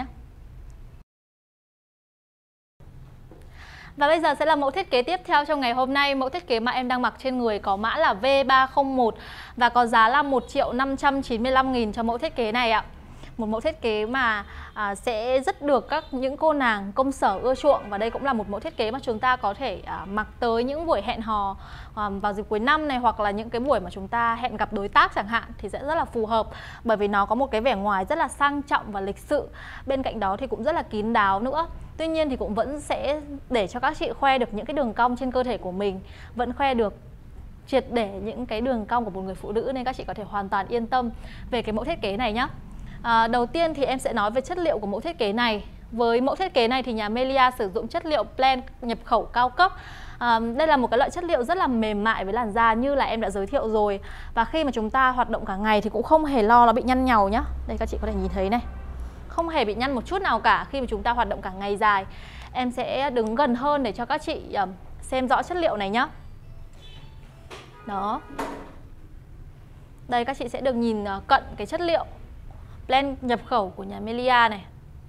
Và bây giờ sẽ là mẫu thiết kế tiếp theo trong ngày hôm nay. Mẫu thiết kế mà em đang mặc trên người có mã là V ba không một và có giá là một triệu năm trăm chín mươi lăm nghìn cho mẫu thiết kế này ạ. Một mẫu thiết kế mà à, sẽ rất được các những cô nàng công sở ưa chuộng. Và đây cũng là một mẫu thiết kế mà chúng ta có thể à, mặc tới những buổi hẹn hò à, vào dịp cuối năm này, hoặc là những cái buổi mà chúng ta hẹn gặp đối tác chẳng hạn, thì sẽ rất là phù hợp. Bởi vì nó có một cái vẻ ngoài rất là sang trọng và lịch sự. Bên cạnh đó thì cũng rất là kín đáo nữa. Tuy nhiên thì cũng vẫn sẽ để cho các chị khoe được những cái đường cong trên cơ thể của mình, vẫn khoe được triệt để những cái đường cong của một người phụ nữ, nên các chị có thể hoàn toàn yên tâm về cái mẫu thiết kế này nhé. À, đầu tiên thì em sẽ nói về chất liệu của mẫu thiết kế này. Với mẫu thiết kế này thì nhà Melia sử dụng chất liệu plen nhập khẩu cao cấp. À, đây là một cái loại chất liệu rất là mềm mại với làn da như là em đã giới thiệu rồi. Và khi mà chúng ta hoạt động cả ngày thì cũng không hề lo nó bị nhăn nhàu nhá. Đây các chị có thể nhìn thấy này, không hề bị nhăn một chút nào cả khi mà chúng ta hoạt động cả ngày dài. Em sẽ đứng gần hơn để cho các chị uh, xem rõ chất liệu này nhá. Đó. Đây các chị sẽ được nhìn uh, cận cái chất liệu plen nhập khẩu của nhà Melia này.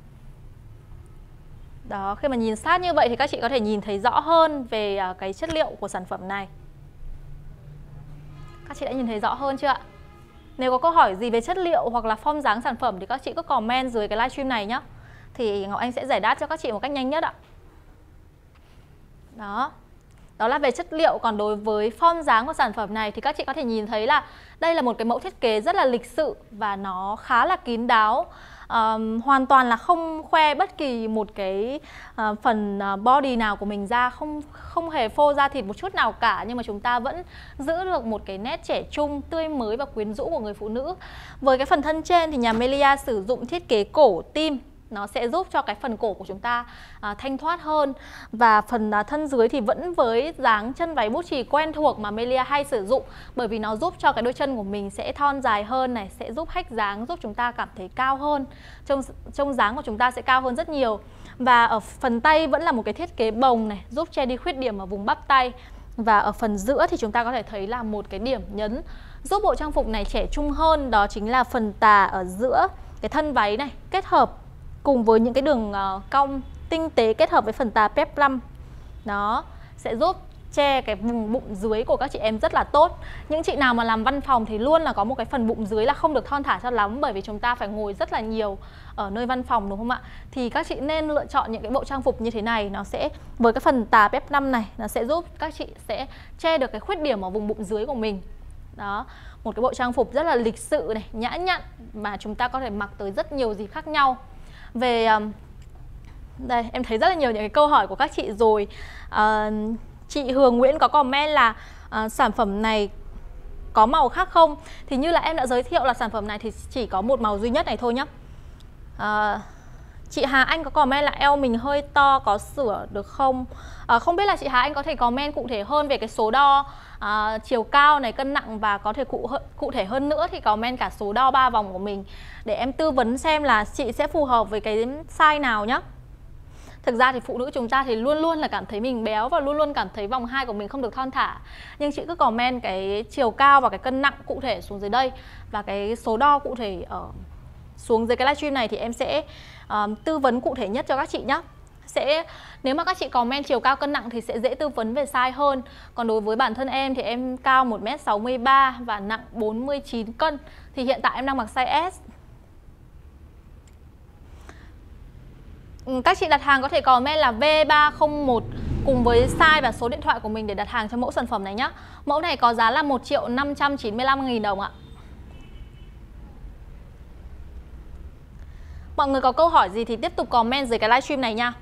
Đó, khi mà nhìn sát như vậy thì các chị có thể nhìn thấy rõ hơn về uh, cái chất liệu của sản phẩm này. Các chị đã nhìn thấy rõ hơn chưa ạ? Nếu có câu hỏi gì về chất liệu hoặc là form dáng sản phẩm thì các chị cứ comment dưới cái livestream này nhé. Thì Ngọc Anh sẽ giải đáp cho các chị một cách nhanh nhất ạ. Đó. Đó là về chất liệu. Còn đối với form dáng của sản phẩm này thì các chị có thể nhìn thấy là đây là một cái mẫu thiết kế rất là lịch sự và nó khá là kín đáo. Um, hoàn toàn là không khoe bất kỳ một cái uh, phần uh, body nào của mình ra, không không hề phô da thịt một chút nào cả, nhưng mà chúng ta vẫn giữ được một cái nét trẻ trung, tươi mới và quyến rũ của người phụ nữ. Với cái phần thân trên thì nhà Melia sử dụng thiết kế cổ tim, nó sẽ giúp cho cái phần cổ của chúng ta à, thanh thoát hơn. Và phần à, thân dưới thì vẫn với dáng chân váy bút chì quen thuộc mà Melia hay sử dụng, bởi vì nó giúp cho cái đôi chân của mình sẽ thon dài hơn này, sẽ giúp hách dáng, giúp chúng ta cảm thấy cao hơn, trông, trông dáng của chúng ta sẽ cao hơn rất nhiều. Và ở phần tay vẫn là một cái thiết kế bồng này, giúp che đi khuyết điểm ở vùng bắp tay. Và ở phần giữa thì chúng ta có thể thấy là một cái điểm nhấn giúp bộ trang phục này trẻ trung hơn, đó chính là phần tà ở giữa cái thân váy này, kết hợp cùng với những cái đường uh, cong tinh tế kết hợp với phần tà peplum. Đó, sẽ giúp che cái vùng bụng dưới của các chị em rất là tốt. Những chị nào mà làm văn phòng thì luôn là có một cái phần bụng dưới là không được thon thả cho lắm, bởi vì chúng ta phải ngồi rất là nhiều ở nơi văn phòng, đúng không ạ? Thì các chị nên lựa chọn những cái bộ trang phục như thế này, nó sẽ với cái phần tà peplum này, nó sẽ giúp các chị sẽ che được cái khuyết điểm ở vùng bụng dưới của mình. Đó, một cái bộ trang phục rất là lịch sự này, nhã nhặn mà chúng ta có thể mặc tới rất nhiều dịp khác nhau. Về um, đây em thấy rất là nhiều những cái câu hỏi của các chị rồi. uh, Chị Hường Nguyễn có comment là uh, sản phẩm này có màu khác không? Thì như là em đã giới thiệu là sản phẩm này thì chỉ có một màu duy nhất này thôi nhá. uh, Chị Hà Anh có comment là eo mình hơi to, có sửa được không? À, không biết là chị Hà Anh có thể comment cụ thể hơn về cái số đo à, chiều cao này, cân nặng, và có thể cụ cụ thể hơn nữa thì comment cả số đo ba vòng của mình để em tư vấn xem là chị sẽ phù hợp với cái size nào nhá. Thực ra thì phụ nữ chúng ta thì luôn luôn là cảm thấy mình béo và luôn luôn cảm thấy vòng hai của mình không được thon thả. Nhưng chị cứ comment cái chiều cao và cái cân nặng cụ thể xuống dưới đây và cái số đo cụ thể ở xuống dưới cái livestream này thì em sẽ um, tư vấn cụ thể nhất cho các chị nhé. Sẽ nếu mà các chị comment chiều cao cân nặng thì sẽ dễ tư vấn về size hơn. Còn đối với bản thân em thì em cao một mét sáu mươi ba và nặng bốn mươi chín cân. Thì hiện tại em đang mặc size S. Các chị đặt hàng có thể comment là V ba không một cùng với size và số điện thoại của mình để đặt hàng cho mẫu sản phẩm này nhé. Mẫu này có giá là một triệu năm trăm chín mươi lăm nghìn đồng ạ. Mọi người có câu hỏi gì thì tiếp tục comment dưới cái livestream này nha.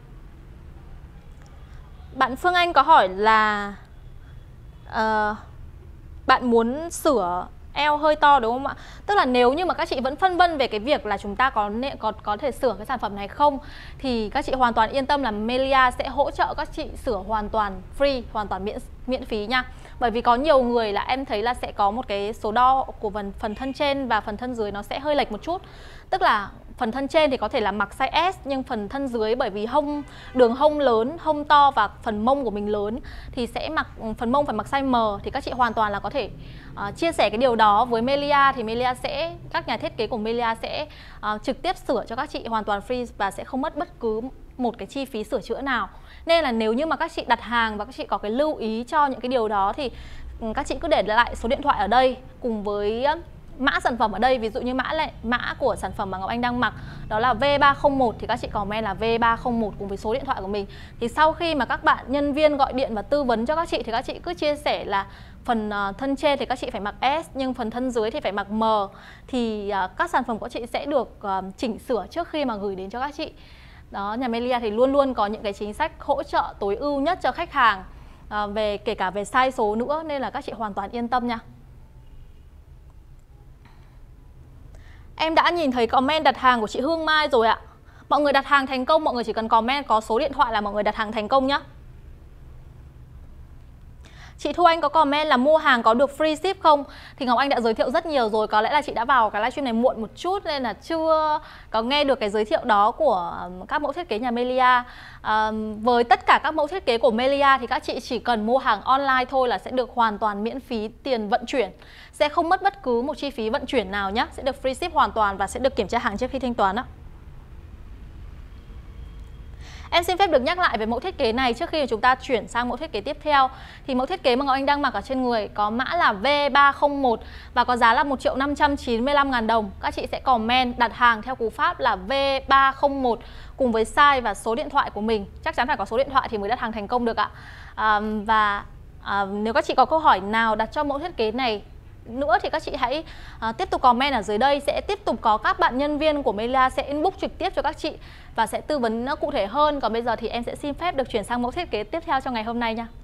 Bạn Phương Anh có hỏi là uh, bạn muốn sửa eo hơi to đúng không ạ? Tức là nếu như mà các chị vẫn phân vân về cái việc là chúng ta có có có thể sửa cái sản phẩm này không thì các chị hoàn toàn yên tâm là Melia sẽ hỗ trợ các chị sửa hoàn toàn free, hoàn toàn miễn miễn phí nha. Bởi vì có nhiều người là em thấy là sẽ có một cái số đo của phần phần thân trên và phần thân dưới nó sẽ hơi lệch một chút. Tức là phần thân trên thì có thể là mặc size S nhưng phần thân dưới bởi vì hông đường hông lớn, hông to và phần mông của mình lớn thì sẽ mặc phần mông phải mặc size M. Thì các chị hoàn toàn là có thể uh, chia sẻ cái điều đó với Melia thì Melia sẽ các nhà thiết kế của Melia sẽ uh, trực tiếp sửa cho các chị hoàn toàn free và sẽ không mất bất cứ một cái chi phí sửa chữa nào. Nên là nếu như mà các chị đặt hàng và các chị có cái lưu ý cho những cái điều đó thì các chị cứ để lại số điện thoại ở đây cùng với mã sản phẩm ở đây. Ví dụ như mã lại mã của sản phẩm mà Ngọc Anh đang mặc đó là V ba không một thì các chị comment là V ba không một cùng với số điện thoại của mình. Thì sau khi mà các bạn nhân viên gọi điện và tư vấn cho các chị thì các chị cứ chia sẻ là phần uh, thân trên thì các chị phải mặc S nhưng phần thân dưới thì phải mặc M. Thì uh, các sản phẩm của chị sẽ được uh, chỉnh sửa trước khi mà gửi đến cho các chị. Đó, nhà Melia thì luôn luôn có những cái chính sách hỗ trợ tối ưu nhất cho khách hàng uh, về kể cả về size số nữa nên là các chị hoàn toàn yên tâm nha. Em đã nhìn thấy comment đặt hàng của chị Hương Mai rồi ạ. Mọi người đặt hàng thành công, mọi người chỉ cần comment có số điện thoại là mọi người đặt hàng thành công nhá. Chị Thu Anh có comment là mua hàng có được free ship không? Thì Ngọc Anh đã giới thiệu rất nhiều rồi. Có lẽ là chị đã vào cái livestream này muộn một chút nên là chưa có nghe được cái giới thiệu đó của các mẫu thiết kế nhà Melia. à, Với tất cả các mẫu thiết kế của Melia thì các chị chỉ cần mua hàng online thôi là sẽ được hoàn toàn miễn phí tiền vận chuyển. Sẽ không mất bất cứ một chi phí vận chuyển nào nhé. Sẽ được free ship hoàn toàn và sẽ được kiểm tra hàng trước khi thanh toán ạ. Em xin phép được nhắc lại về mẫu thiết kế này trước khi chúng ta chuyển sang mẫu thiết kế tiếp theo. Thì mẫu thiết kế mà Ngọc Anh đang mặc ở trên người có mã là V ba không một và có giá là một triệu năm trăm chín mươi lăm nghìn đồng. Các chị sẽ comment đặt hàng theo cú pháp là V ba không một cùng với size và số điện thoại của mình. Chắc chắn phải có số điện thoại thì mới đặt hàng thành công được ạ. à, Và à, nếu các chị có câu hỏi nào đặt cho mẫu thiết kế này nữa thì các chị hãy uh, tiếp tục comment ở dưới đây. Sẽ tiếp tục có các bạn nhân viên của Melia sẽ inbox trực tiếp cho các chị và sẽ tư vấn cụ thể hơn. Còn bây giờ thì em sẽ xin phép được chuyển sang mẫu thiết kế tiếp theo trong ngày hôm nay nha.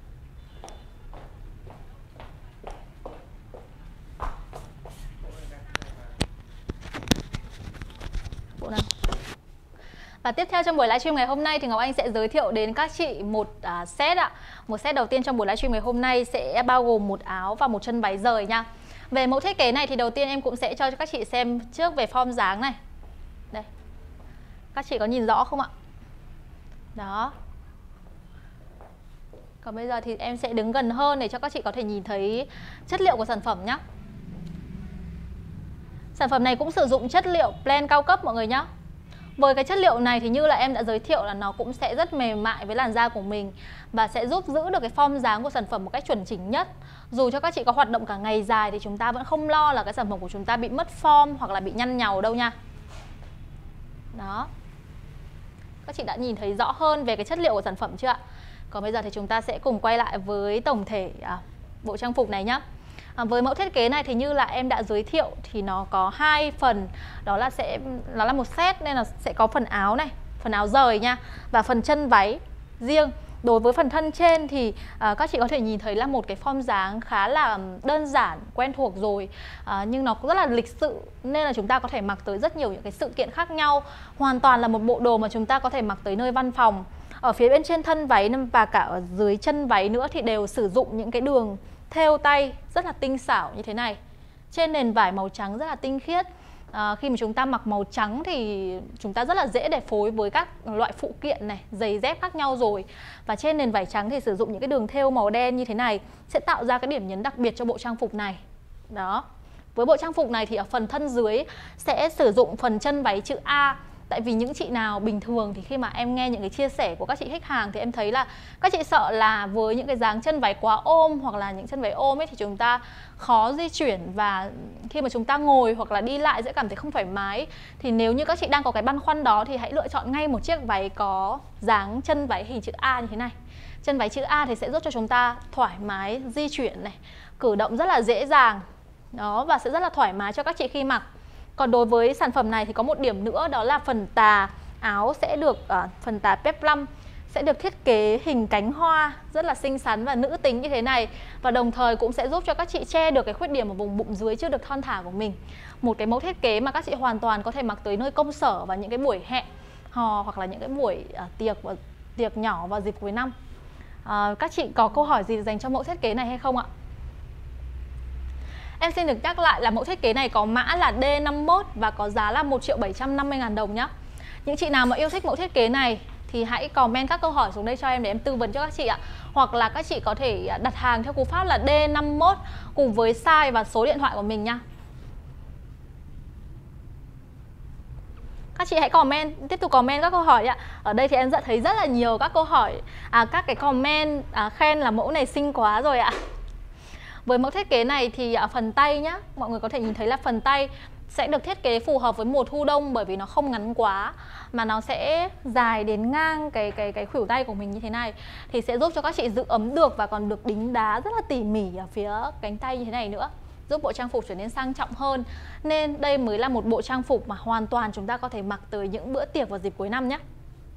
Bộ nào? Và tiếp theo trong buổi livestream ngày hôm nay thì Ngọc Anh sẽ giới thiệu đến các chị một uh, set ạ. Một set đầu tiên trong buổi livestream ngày hôm nay sẽ bao gồm một áo và một chân váy rời nha. Về mẫu thiết kế này thì đầu tiên em cũng sẽ cho các chị xem trước về form dáng này. Đây. Các chị có nhìn rõ không ạ? Đó. Còn bây giờ thì em sẽ đứng gần hơn để cho các chị có thể nhìn thấy chất liệu của sản phẩm nhé. Sản phẩm này cũng sử dụng chất liệu plan cao cấp mọi người nhé. Với cái chất liệu này thì như là em đã giới thiệu là nó cũng sẽ rất mềm mại với làn da của mình và sẽ giúp giữ được cái form dáng của sản phẩm một cách chuẩn chỉnh nhất. Dù cho các chị có hoạt động cả ngày dài thì chúng ta vẫn không lo là cái sản phẩm của chúng ta bị mất form hoặc là bị nhăn nhàu đâu nha. Đó. Các chị đã nhìn thấy rõ hơn về cái chất liệu của sản phẩm chưa ạ? Còn bây giờ thì chúng ta sẽ cùng quay lại với tổng thể à, bộ trang phục này nhé. À, với mẫu thiết kế này thì như là em đã giới thiệu thì nó có hai phần, đó là sẽ nó là một set nên là sẽ có phần áo này, phần áo rời nha và phần chân váy riêng. Đối với phần thân trên thì à, các chị có thể nhìn thấy là một cái form dáng khá là đơn giản, quen thuộc rồi, à, nhưng nó cũng rất là lịch sự nên là chúng ta có thể mặc tới rất nhiều những cái sự kiện khác nhau. Hoàn toàn là một bộ đồ mà chúng ta có thể mặc tới nơi văn phòng. Ở phía bên trên thân váy và cả ở dưới chân váy nữa thì đều sử dụng những cái đường thêu tay rất là tinh xảo như thế này trên nền vải màu trắng rất là tinh khiết. À, khi mà chúng ta mặc màu trắng thì chúng ta rất là dễ để phối với các loại phụ kiện này, giày dép khác nhau rồi. Và trên nền vải trắng thì sử dụng những cái đường thêu màu đen như thế này sẽ tạo ra cái điểm nhấn đặc biệt cho bộ trang phục này. Đó. Với bộ trang phục này thì ở phần thân dưới sẽ sử dụng phần chân váy chữ A. Tại vì những chị nào bình thường thì khi mà em nghe những cái chia sẻ của các chị khách hàng thì em thấy là các chị sợ là với những cái dáng chân váy quá ôm hoặc là những chân váy ôm ấy thì chúng ta khó di chuyển và khi mà chúng ta ngồi hoặc là đi lại sẽ cảm thấy không thoải mái. Thì nếu như các chị đang có cái băn khoăn đó thì hãy lựa chọn ngay một chiếc váy có dáng chân váy hình chữ A như thế này. Chân váy chữ A thì sẽ giúp cho chúng ta thoải mái di chuyển này, cử động rất là dễ dàng. Đó, và sẽ rất là thoải mái cho các chị khi mặc. Còn đối với sản phẩm này thì có một điểm nữa, đó là phần tà áo sẽ được, uh, phần tà peplum sẽ được thiết kế hình cánh hoa rất là xinh xắn và nữ tính như thế này. Và đồng thời cũng sẽ giúp cho các chị che được cái khuyết điểm ở vùng bụng dưới chưa được thon thả của mình. Một cái mẫu thiết kế mà các chị hoàn toàn có thể mặc tới nơi công sở và những cái buổi hẹn hò hoặc là những cái buổi uh, tiệc và tiệc nhỏ vào dịp cuối năm. uh, Các chị có câu hỏi gì dành cho mẫu thiết kế này hay không ạ? Em xin được nhắc lại là mẫu thiết kế này có mã là D năm mươi mốt và có giá là một triệu bảy trăm năm mươi ngàn đồng nhé. Những chị nào mà yêu thích mẫu thiết kế này thì hãy comment các câu hỏi xuống đây cho em để em tư vấn cho các chị ạ. Hoặc là các chị có thể đặt hàng theo cú pháp là D năm mươi mốt cùng với size và số điện thoại của mình nha. Các chị hãy comment, tiếp tục comment các câu hỏi ạ. Ở đây thì em đã thấy rất là nhiều các câu hỏi, à, các cái comment à, khen là mẫu này xinh quá rồi ạ. Với mẫu thiết kế này thì ở phần tay nhá, mọi người có thể nhìn thấy là phần tay sẽ được thiết kế phù hợp với mùa thu đông bởi vì nó không ngắn quá mà nó sẽ dài đến ngang cái cái cái khuỷu tay của mình như thế này thì sẽ giúp cho các chị giữ ấm được và còn được đính đá rất là tỉ mỉ ở phía cánh tay như thế này nữa, giúp bộ trang phục trở nên sang trọng hơn. Nên đây mới là một bộ trang phục mà hoàn toàn chúng ta có thể mặc tới những bữa tiệc vào dịp cuối năm nhé.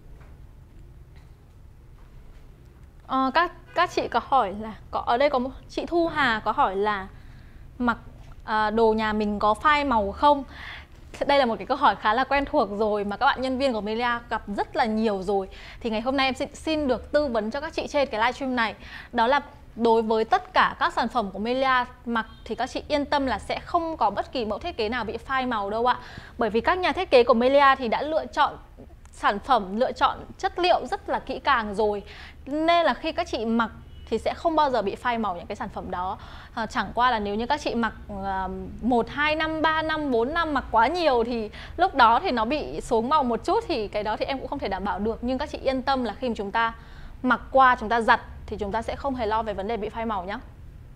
Ờ, các các chị có hỏi là có ở đây có một chị Thu Hà có hỏi là mặc à, đồ nhà mình có phai màu không? Đây là một cái câu hỏi khá là quen thuộc rồi mà các bạn nhân viên của Melia gặp rất là nhiều rồi. Thì ngày hôm nay em xin, xin được tư vấn cho các chị trên cái livestream này. Đó là đối với tất cả các sản phẩm của Melia mặc thì các chị yên tâm là sẽ không có bất kỳ mẫu thiết kế nào bị phai màu đâu ạ. Bởi vì các nhà thiết kế của Melia thì đã lựa chọn sản phẩm, lựa chọn chất liệu rất là kỹ càng rồi. Nên là khi các chị mặc thì sẽ không bao giờ bị phai màu những cái sản phẩm đó. à, Chẳng qua là nếu như các chị mặc một, hai năm, ba năm, bốn năm mặc quá nhiều thì lúc đó thì nó bị xuống màu một chút thì cái đó thì em cũng không thể đảm bảo được. Nhưng các chị yên tâm là khi mà chúng ta mặc qua, chúng ta giặt thì chúng ta sẽ không hề lo về vấn đề bị phai màu nhé.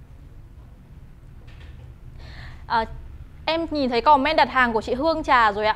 à, Em nhìn thấy comment đặt hàng của chị Hương Trà rồi ạ.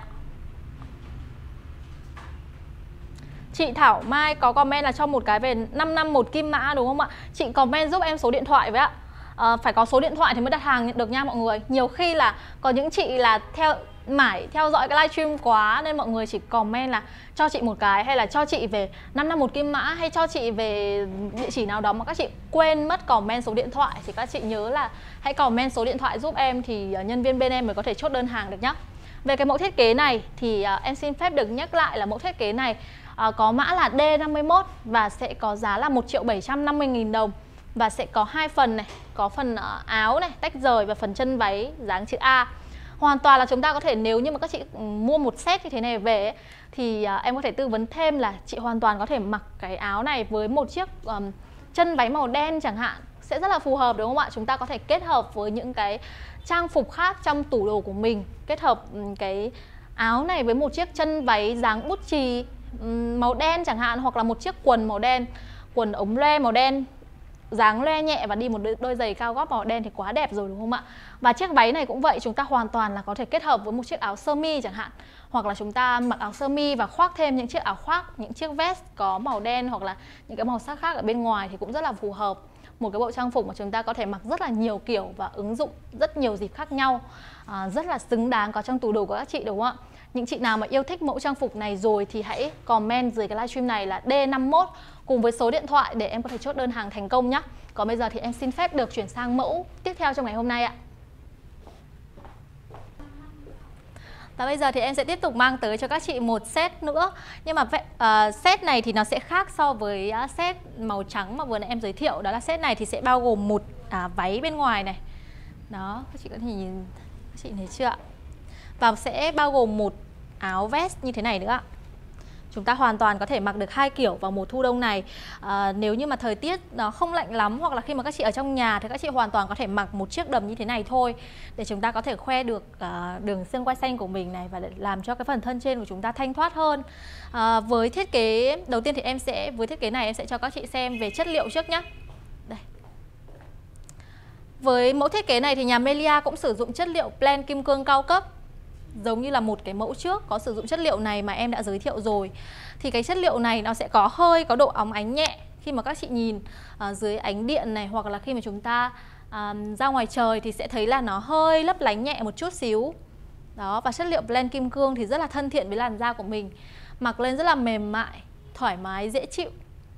Chị Thảo Mai có comment là cho một cái về năm năm một kim mã đúng không ạ? Chị comment giúp em số điện thoại với ạ. à, Phải có số điện thoại thì mới đặt hàng được nha mọi người. Nhiều khi là có những chị là theo mãi theo dõi cái livestream quá nên mọi người chỉ comment là cho chị một cái hay là cho chị về năm năm một kim mã hay cho chị về địa chỉ nào đó mà các chị quên mất comment số điện thoại. Thì các chị nhớ là hãy comment số điện thoại giúp em thì nhân viên bên em mới có thể chốt đơn hàng được nhá. Về cái mẫu thiết kế này thì uh, em xin phép được nhắc lại là mẫu thiết kế này uh, có mã là D năm mươi mốt và sẽ có giá là một triệu bảy trăm năm mươi nghìn đồng. Và sẽ có hai phần này, có phần uh, áo này, tách rời và phần chân váy dáng chữ A. Hoàn toàn là chúng ta có thể, nếu như mà các chị mua một set như thế này về ấy, thì uh, em có thể tư vấn thêm là chị hoàn toàn có thể mặc cái áo này với một chiếc um, chân váy màu đen chẳng hạn, sẽ rất là phù hợp đúng không ạ? Chúng ta có thể kết hợp với những cái trang phục khác trong tủ đồ của mình, kết hợp cái áo này với một chiếc chân váy dáng bút chì màu đen chẳng hạn, hoặc là một chiếc quần màu đen, quần ống loe màu đen dáng loe nhẹ và đi một đôi giày cao gót màu đen thì quá đẹp rồi đúng không ạ? Và chiếc váy này cũng vậy, chúng ta hoàn toàn là có thể kết hợp với một chiếc áo sơ mi chẳng hạn, hoặc là chúng ta mặc áo sơ mi và khoác thêm những chiếc áo khoác, những chiếc vest có màu đen hoặc là những cái màu sắc khác ở bên ngoài thì cũng rất là phù hợp. Một cái bộ trang phục mà chúng ta có thể mặc rất là nhiều kiểu và ứng dụng rất nhiều dịp khác nhau, à, rất là xứng đáng có trong tủ đồ của các chị đúng không ạ? Những chị nào mà yêu thích mẫu trang phục này rồi thì hãy comment dưới cái livestream này là D năm mươi mốt cùng với số điện thoại để em có thể chốt đơn hàng thành công nhé. Còn bây giờ thì em xin phép được chuyển sang mẫu tiếp theo trong ngày hôm nay ạ. Và bây giờ thì em sẽ tiếp tục mang tới cho các chị một set nữa. Nhưng mà uh, set này thì nó sẽ khác so với uh, set màu trắng mà vừa nãy em giới thiệu. Đó là set này thì sẽ bao gồm một uh, váy bên ngoài này. Đó, các chị có thể nhìn, các chị thấy chưa ạ? Và sẽ bao gồm một áo vest như thế này nữa. Chúng ta hoàn toàn có thể mặc được hai kiểu vào mùa thu đông này. à, Nếu như mà thời tiết nó không lạnh lắm, hoặc là khi mà các chị ở trong nhà, thì các chị hoàn toàn có thể mặc một chiếc đầm như thế này thôi, để chúng ta có thể khoe được uh, đường xương quai xanh của mình này, và để làm cho cái phần thân trên của chúng ta thanh thoát hơn. à, Với thiết kế đầu tiên thì em sẽ với thiết kế này em sẽ cho các chị xem về chất liệu trước nhé. Đây. Với mẫu thiết kế này thì nhà Melia cũng sử dụng chất liệu plen kim cương cao cấp, giống như là một cái mẫu trước có sử dụng chất liệu này mà em đã giới thiệu rồi. Thì cái chất liệu này nó sẽ có hơi có độ óng ánh nhẹ khi mà các chị nhìn uh, dưới ánh điện này, hoặc là khi mà chúng ta uh, ra ngoài trời thì sẽ thấy là nó hơi lấp lánh nhẹ một chút xíu. Đó, và chất liệu blend kim cương thì rất là thân thiện với làn da của mình, mặc lên rất là mềm mại, thoải mái, dễ chịu.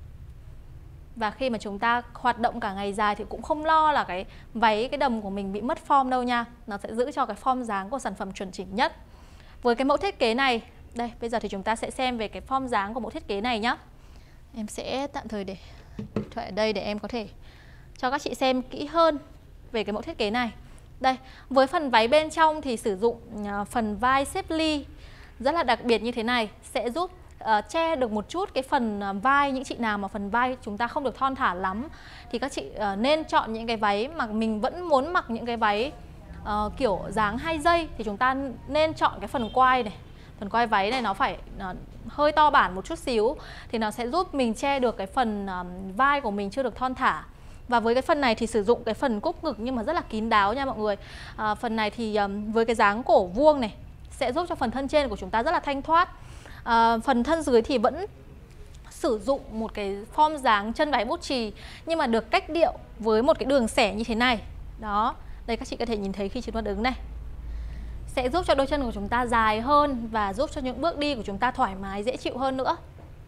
Và khi mà chúng ta hoạt động cả ngày dài thì cũng không lo là cái váy, cái đầm của mình bị mất form đâu nha. Nó sẽ giữ cho cái form dáng của sản phẩm chuẩn chỉnh nhất. Với cái mẫu thiết kế này, đây, bây giờ thì chúng ta sẽ xem về cái form dáng của mẫu thiết kế này nhé. Em sẽ tạm thời để điện thoại ở đây để em có thể cho các chị xem kỹ hơn về cái mẫu thiết kế này. Đây, với phần váy bên trong thì sử dụng phần vai xếp ly rất là đặc biệt như thế này, sẽ giúp Uh, che được một chút cái phần uh, vai. Những chị nào mà phần vai chúng ta không được thon thả lắm thì các chị uh, nên chọn những cái váy mà mình vẫn muốn mặc những cái váy uh, kiểu dáng hai dây, thì chúng ta nên chọn cái phần quai này. Phần quai váy này nó phải uh, hơi to bản một chút xíu, thì nó sẽ giúp mình che được cái phần uh, vai của mình chưa được thon thả. Và với cái phần này thì sử dụng cái phần cúc ngực nhưng mà rất là kín đáo nha mọi người. uh, Phần này thì um, với cái dáng cổ vuông này sẽ giúp cho phần thân trên của chúng ta rất là thanh thoát. À, phần thân dưới thì vẫn sử dụng một cái form dáng chân váy bút chì, nhưng mà được cách điệu với một cái đường xẻ như thế này. Đó, đây các chị có thể nhìn thấy khi chúng ta đứng này, sẽ giúp cho đôi chân của chúng ta dài hơn và giúp cho những bước đi của chúng ta thoải mái, dễ chịu hơn nữa.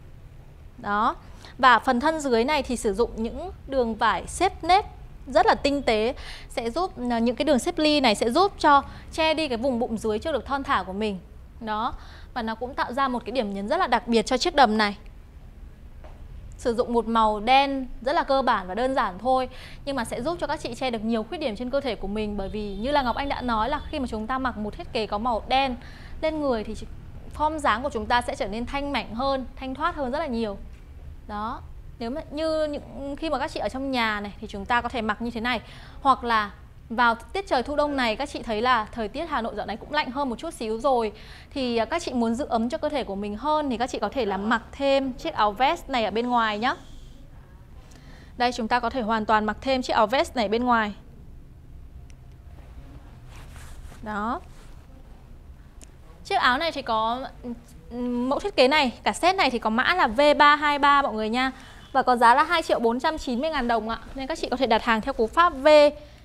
Đó, và phần thân dưới này thì sử dụng những đường vải xếp nếp rất là tinh tế, sẽ giúp những cái đường xếp ly này sẽ giúp cho che đi cái vùng bụng dưới chưa được thon thả của mình. Đó, và nó cũng tạo ra một cái điểm nhấn rất là đặc biệt cho chiếc đầm này. Sử dụng một màu đen rất là cơ bản và đơn giản thôi, nhưng mà sẽ giúp cho các chị che được nhiều khuyết điểm trên cơ thể của mình. Bởi vì như là Ngọc Anh đã nói là khi mà chúng ta mặc một thiết kế có màu đen lên người thì form dáng của chúng ta sẽ trở nên thanh mảnh hơn, thanh thoát hơn rất là nhiều. Đó, nếu mà như những khi mà các chị ở trong nhà này thì chúng ta có thể mặc như thế này, hoặc là vào tiết trời thu đông này các chị thấy là thời tiết Hà Nội dạo này cũng lạnh hơn một chút xíu rồi, thì các chị muốn giữ ấm cho cơ thể của mình hơn thì các chị có thể là mặc thêm chiếc áo vest này ở bên ngoài nhé. Đây, chúng ta có thể hoàn toàn mặc thêm chiếc áo vest này bên ngoài. Đó. Chiếc áo này thì có mẫu thiết kế này, cả set này thì có mã là V ba hai ba mọi người nha, và có giá là hai triệu bốn trăm chín mươi ngàn đồng ạ. Nên các chị có thể đặt hàng theo cú pháp V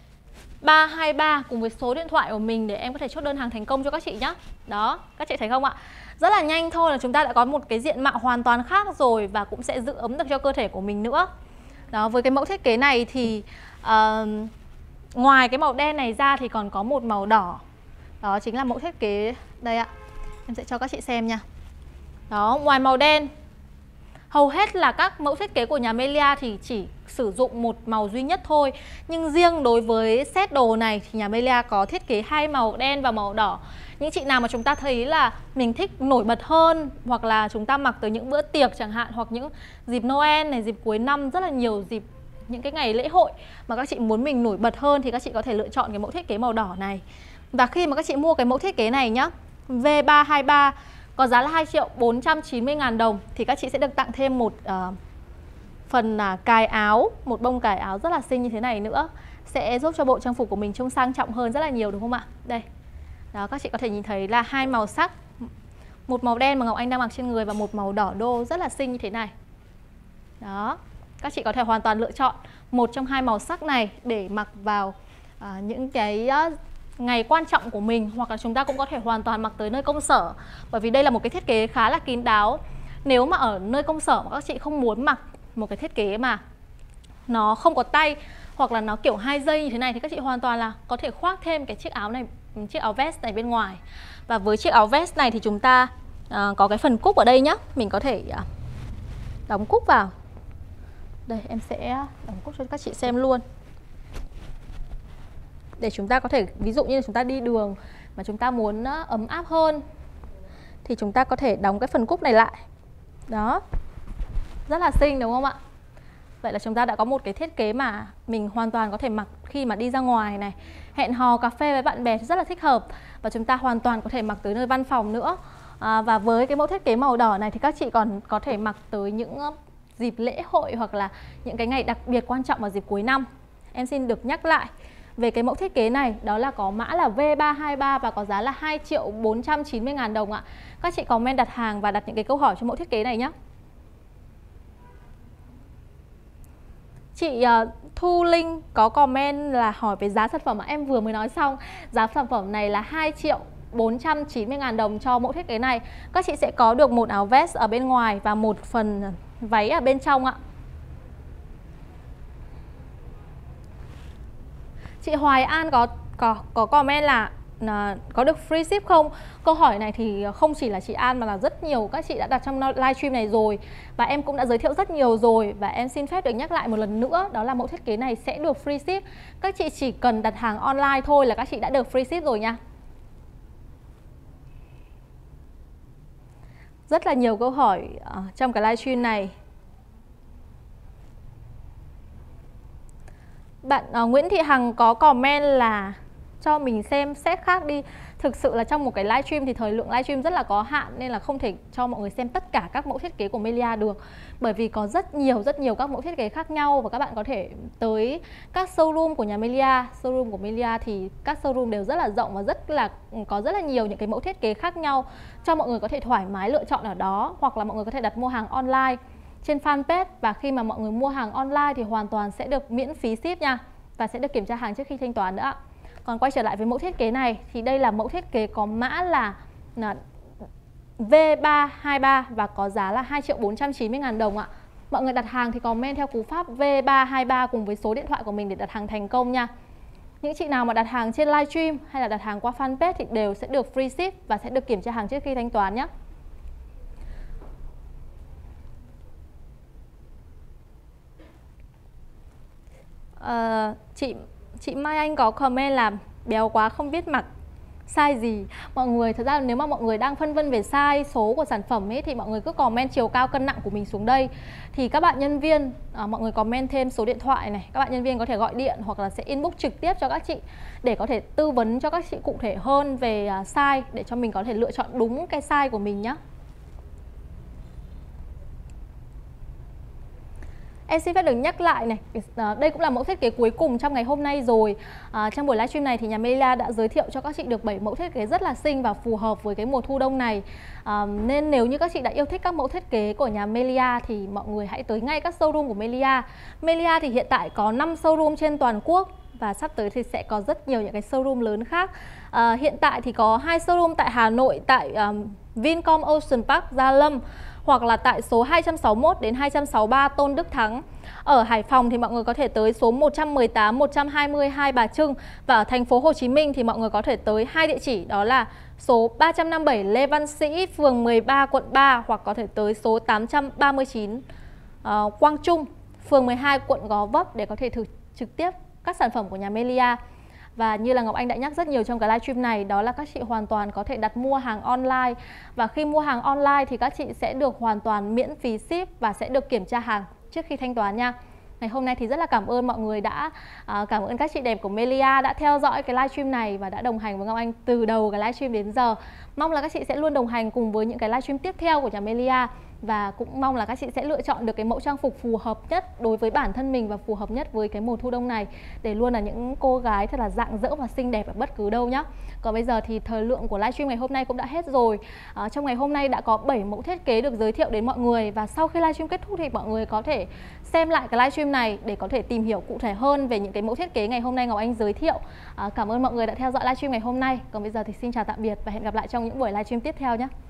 ba hai ba cùng với số điện thoại của mình để em có thể chốt đơn hàng thành công cho các chị nhé. Đó, các chị thấy không ạ? Rất là nhanh thôi là chúng ta đã có một cái diện mạo hoàn toàn khác rồi, và cũng sẽ giữ ấm được cho cơ thể của mình nữa. Đó, với cái mẫu thiết kế này thì uh, ngoài cái màu đen này ra thì còn có một màu đỏ. Đó chính là mẫu thiết kế đây ạ. Em sẽ cho các chị xem nha. Đó, ngoài màu đen, hầu hết là các mẫu thiết kế của nhà Melia thì chỉ sử dụng một màu duy nhất thôi. Nhưng riêng đối với set đồ này thì nhà Melia có thiết kế hai màu đen và màu đỏ. Những chị nào mà chúng ta thấy là mình thích nổi bật hơn, hoặc là chúng ta mặc tới những bữa tiệc chẳng hạn, hoặc những dịp Noel này, dịp cuối năm, rất là nhiều dịp, những cái ngày lễ hội mà các chị muốn mình nổi bật hơn thì các chị có thể lựa chọn cái mẫu thiết kế màu đỏ này. Và khi mà các chị mua cái mẫu thiết kế này nhá, V ba hai ba có giá là hai triệu bốn trăm chín mươi ngàn đồng, thì các chị sẽ được tặng thêm một uh, phần uh, cài áo, một bông cài áo rất là xinh như thế này nữa, sẽ giúp cho bộ trang phục của mình trông sang trọng hơn rất là nhiều, đúng không ạ? Đây, đó, các chị có thể nhìn thấy là hai màu sắc, một màu đen mà Ngọc Anh đang mặc trên người và một màu đỏ đô rất là xinh như thế này. Đó, các chị có thể hoàn toàn lựa chọn một trong hai màu sắc này để mặc vào uh, những cái uh, ngày quan trọng của mình, hoặc là chúng ta cũng có thể hoàn toàn mặc tới nơi công sở. Bởi vì đây là một cái thiết kế khá là kín đáo. Nếu mà ở nơi công sở mà các chị không muốn mặc một cái thiết kế mà nó không có tay, hoặc là nó kiểu hai dây như thế này, thì các chị hoàn toàn là có thể khoác thêm cái chiếc áo này, chiếc áo vest này bên ngoài. Và với chiếc áo vest này thì chúng ta uh, có cái phần cúc ở đây nhá. Mình có thể uh, đóng cúc vào. Đây, em sẽ đóng cúc cho các chị xem luôn, để chúng ta có thể, ví dụ như là chúng ta đi đường mà chúng ta muốn uh, ấm áp hơn thì chúng ta có thể đóng cái phần cúc này lại. Đó, rất là xinh đúng không ạ? Vậy là chúng ta đã có một cái thiết kế mà mình hoàn toàn có thể mặc khi mà đi ra ngoài này, hẹn hò cà phê với bạn bè rất là thích hợp. Và chúng ta hoàn toàn có thể mặc tới nơi văn phòng nữa. à, Và với cái mẫu thiết kế màu đỏ này thì các chị còn có thể mặc tới những dịp lễ hội hoặc là những cái ngày đặc biệt quan trọng vào dịp cuối năm. Em xin được nhắc lại về cái mẫu thiết kế này, đó là có mã là V ba hai ba và có giá là hai triệu bốn trăm chín mươi ngàn đồng ạ. Các chị comment đặt hàng và đặt những cái câu hỏi cho mẫu thiết kế này nhé. Chị uh, Thu Linh có comment là hỏi về giá sản phẩm mà em vừa mới nói xong. Giá sản phẩm này là hai triệu bốn trăm chín mươi ngàn đồng cho mẫu thiết kế này. Các chị sẽ có được một áo vest ở bên ngoài và một phần váy ở bên trong ạ. Chị Hoài An có có có comment là là có được free ship không? Câu hỏi này thì không chỉ là chị An mà là rất nhiều các chị đã đặt trong livestream này rồi. Và em cũng đã giới thiệu rất nhiều rồi. Và em xin phép được nhắc lại một lần nữa, đó là mẫu thiết kế này sẽ được free ship. Các chị chỉ cần đặt hàng online thôi là các chị đã được free ship rồi nha. Rất là nhiều câu hỏi uh, trong cái livestream này. Bạn uh, Nguyễn Thị Hằng có comment là cho mình xem set khác đi. Thực sự là trong một cái livestream thì thời lượng livestream rất là có hạn, nên là không thể cho mọi người xem tất cả các mẫu thiết kế của Melia được. Bởi vì có rất nhiều rất nhiều các mẫu thiết kế khác nhau và các bạn có thể tới các showroom của nhà Melia. Showroom của Melia thì các showroom đều rất là rộng và rất là có rất là nhiều những cái mẫu thiết kế khác nhau cho mọi người có thể thoải mái lựa chọn ở đó, hoặc là mọi người có thể đặt mua hàng online trên fanpage. Và khi mà mọi người mua hàng online thì hoàn toàn sẽ được miễn phí ship nha, và sẽ được kiểm tra hàng trước khi thanh toán nữa. Còn quay trở lại với mẫu thiết kế này thì đây là mẫu thiết kế có mã là, là V ba hai ba và có giá là hai triệu bốn trăm chín mươi ngàn đồng ạ. Mọi người đặt hàng thì comment theo cú pháp V ba hai ba cùng với số điện thoại của mình để đặt hàng thành công nha. Những chị nào mà đặt hàng trên livestream hay là đặt hàng qua fanpage thì đều sẽ được free ship và sẽ được kiểm tra hàng trước khi thanh toán nhé. À, chị chị Mai Anh có comment là béo quá không biết mặc size gì. Mọi người thật ra nếu mà mọi người đang phân vân về size số của sản phẩm ấy thì mọi người cứ comment chiều cao cân nặng của mình xuống đây. Thì các bạn nhân viên, à, mọi người comment thêm số điện thoại này, các bạn nhân viên có thể gọi điện hoặc là sẽ inbox trực tiếp cho các chị để có thể tư vấn cho các chị cụ thể hơn về uh, size để cho mình có thể lựa chọn đúng cái size của mình nhé. Em xin phép được nhắc lại này, đây cũng là mẫu thiết kế cuối cùng trong ngày hôm nay rồi. à, Trong buổi livestream này thì nhà Melia đã giới thiệu cho các chị được bảy mẫu thiết kế rất là xinh và phù hợp với cái mùa thu đông này. à, Nên nếu như các chị đã yêu thích các mẫu thiết kế của nhà Melia thì mọi người hãy tới ngay các showroom của Melia. Melia thì hiện tại có năm showroom trên toàn quốc và sắp tới thì sẽ có rất nhiều những cái showroom lớn khác. à, Hiện tại thì có hai showroom tại Hà Nội, tại um, Vincom Ocean Park Gia Lâm, hoặc là tại số hai trăm sáu mươi mốt đến hai trăm sáu mươi ba Tôn Đức Thắng. Ở Hải Phòng thì mọi người có thể tới số một trăm mười tám, một trăm hai mươi Hai Bà Trưng. Và ở thành phố Hồ Chí Minh thì mọi người có thể tới hai địa chỉ, đó là số ba trăm năm mươi bảy Lê Văn Sĩ, phường mười ba, quận ba, hoặc có thể tới số tám trăm ba mươi chín uh, Quang Trung, phường mười hai, quận Gò Vấp để có thể thử trực tiếp các sản phẩm của nhà Melia. Và như là Ngọc Anh đã nhắc rất nhiều trong cái livestream này, đó là các chị hoàn toàn có thể đặt mua hàng online. Và khi mua hàng online thì các chị sẽ được hoàn toàn miễn phí ship và sẽ được kiểm tra hàng trước khi thanh toán nha. Ngày hôm nay thì rất là cảm ơn mọi người đã uh, cảm ơn các chị đẹp của Melia đã theo dõi cái livestream này và đã đồng hành với Ngọc Anh từ đầu cái livestream đến giờ. Mong là các chị sẽ luôn đồng hành cùng với những cái livestream tiếp theo của nhà Melia. Và cũng mong là các chị sẽ lựa chọn được cái mẫu trang phục phù hợp nhất đối với bản thân mình và phù hợp nhất với cái mùa thu đông này, để luôn là những cô gái thật là rạng rỡ và xinh đẹp ở bất cứ đâu nhá. Còn bây giờ thì thời lượng của livestream ngày hôm nay cũng đã hết rồi. à, Trong ngày hôm nay đã có bảy mẫu thiết kế được giới thiệu đến mọi người. Và sau khi livestream kết thúc thì mọi người có thể xem lại cái livestream này để có thể tìm hiểu cụ thể hơn về những cái mẫu thiết kế ngày hôm nay Ngọc Anh giới thiệu. à, Cảm ơn mọi người đã theo dõi livestream ngày hôm nay. Còn bây giờ thì xin chào tạm biệt và hẹn gặp lại trong những buổi livestream tiếp theo nhé.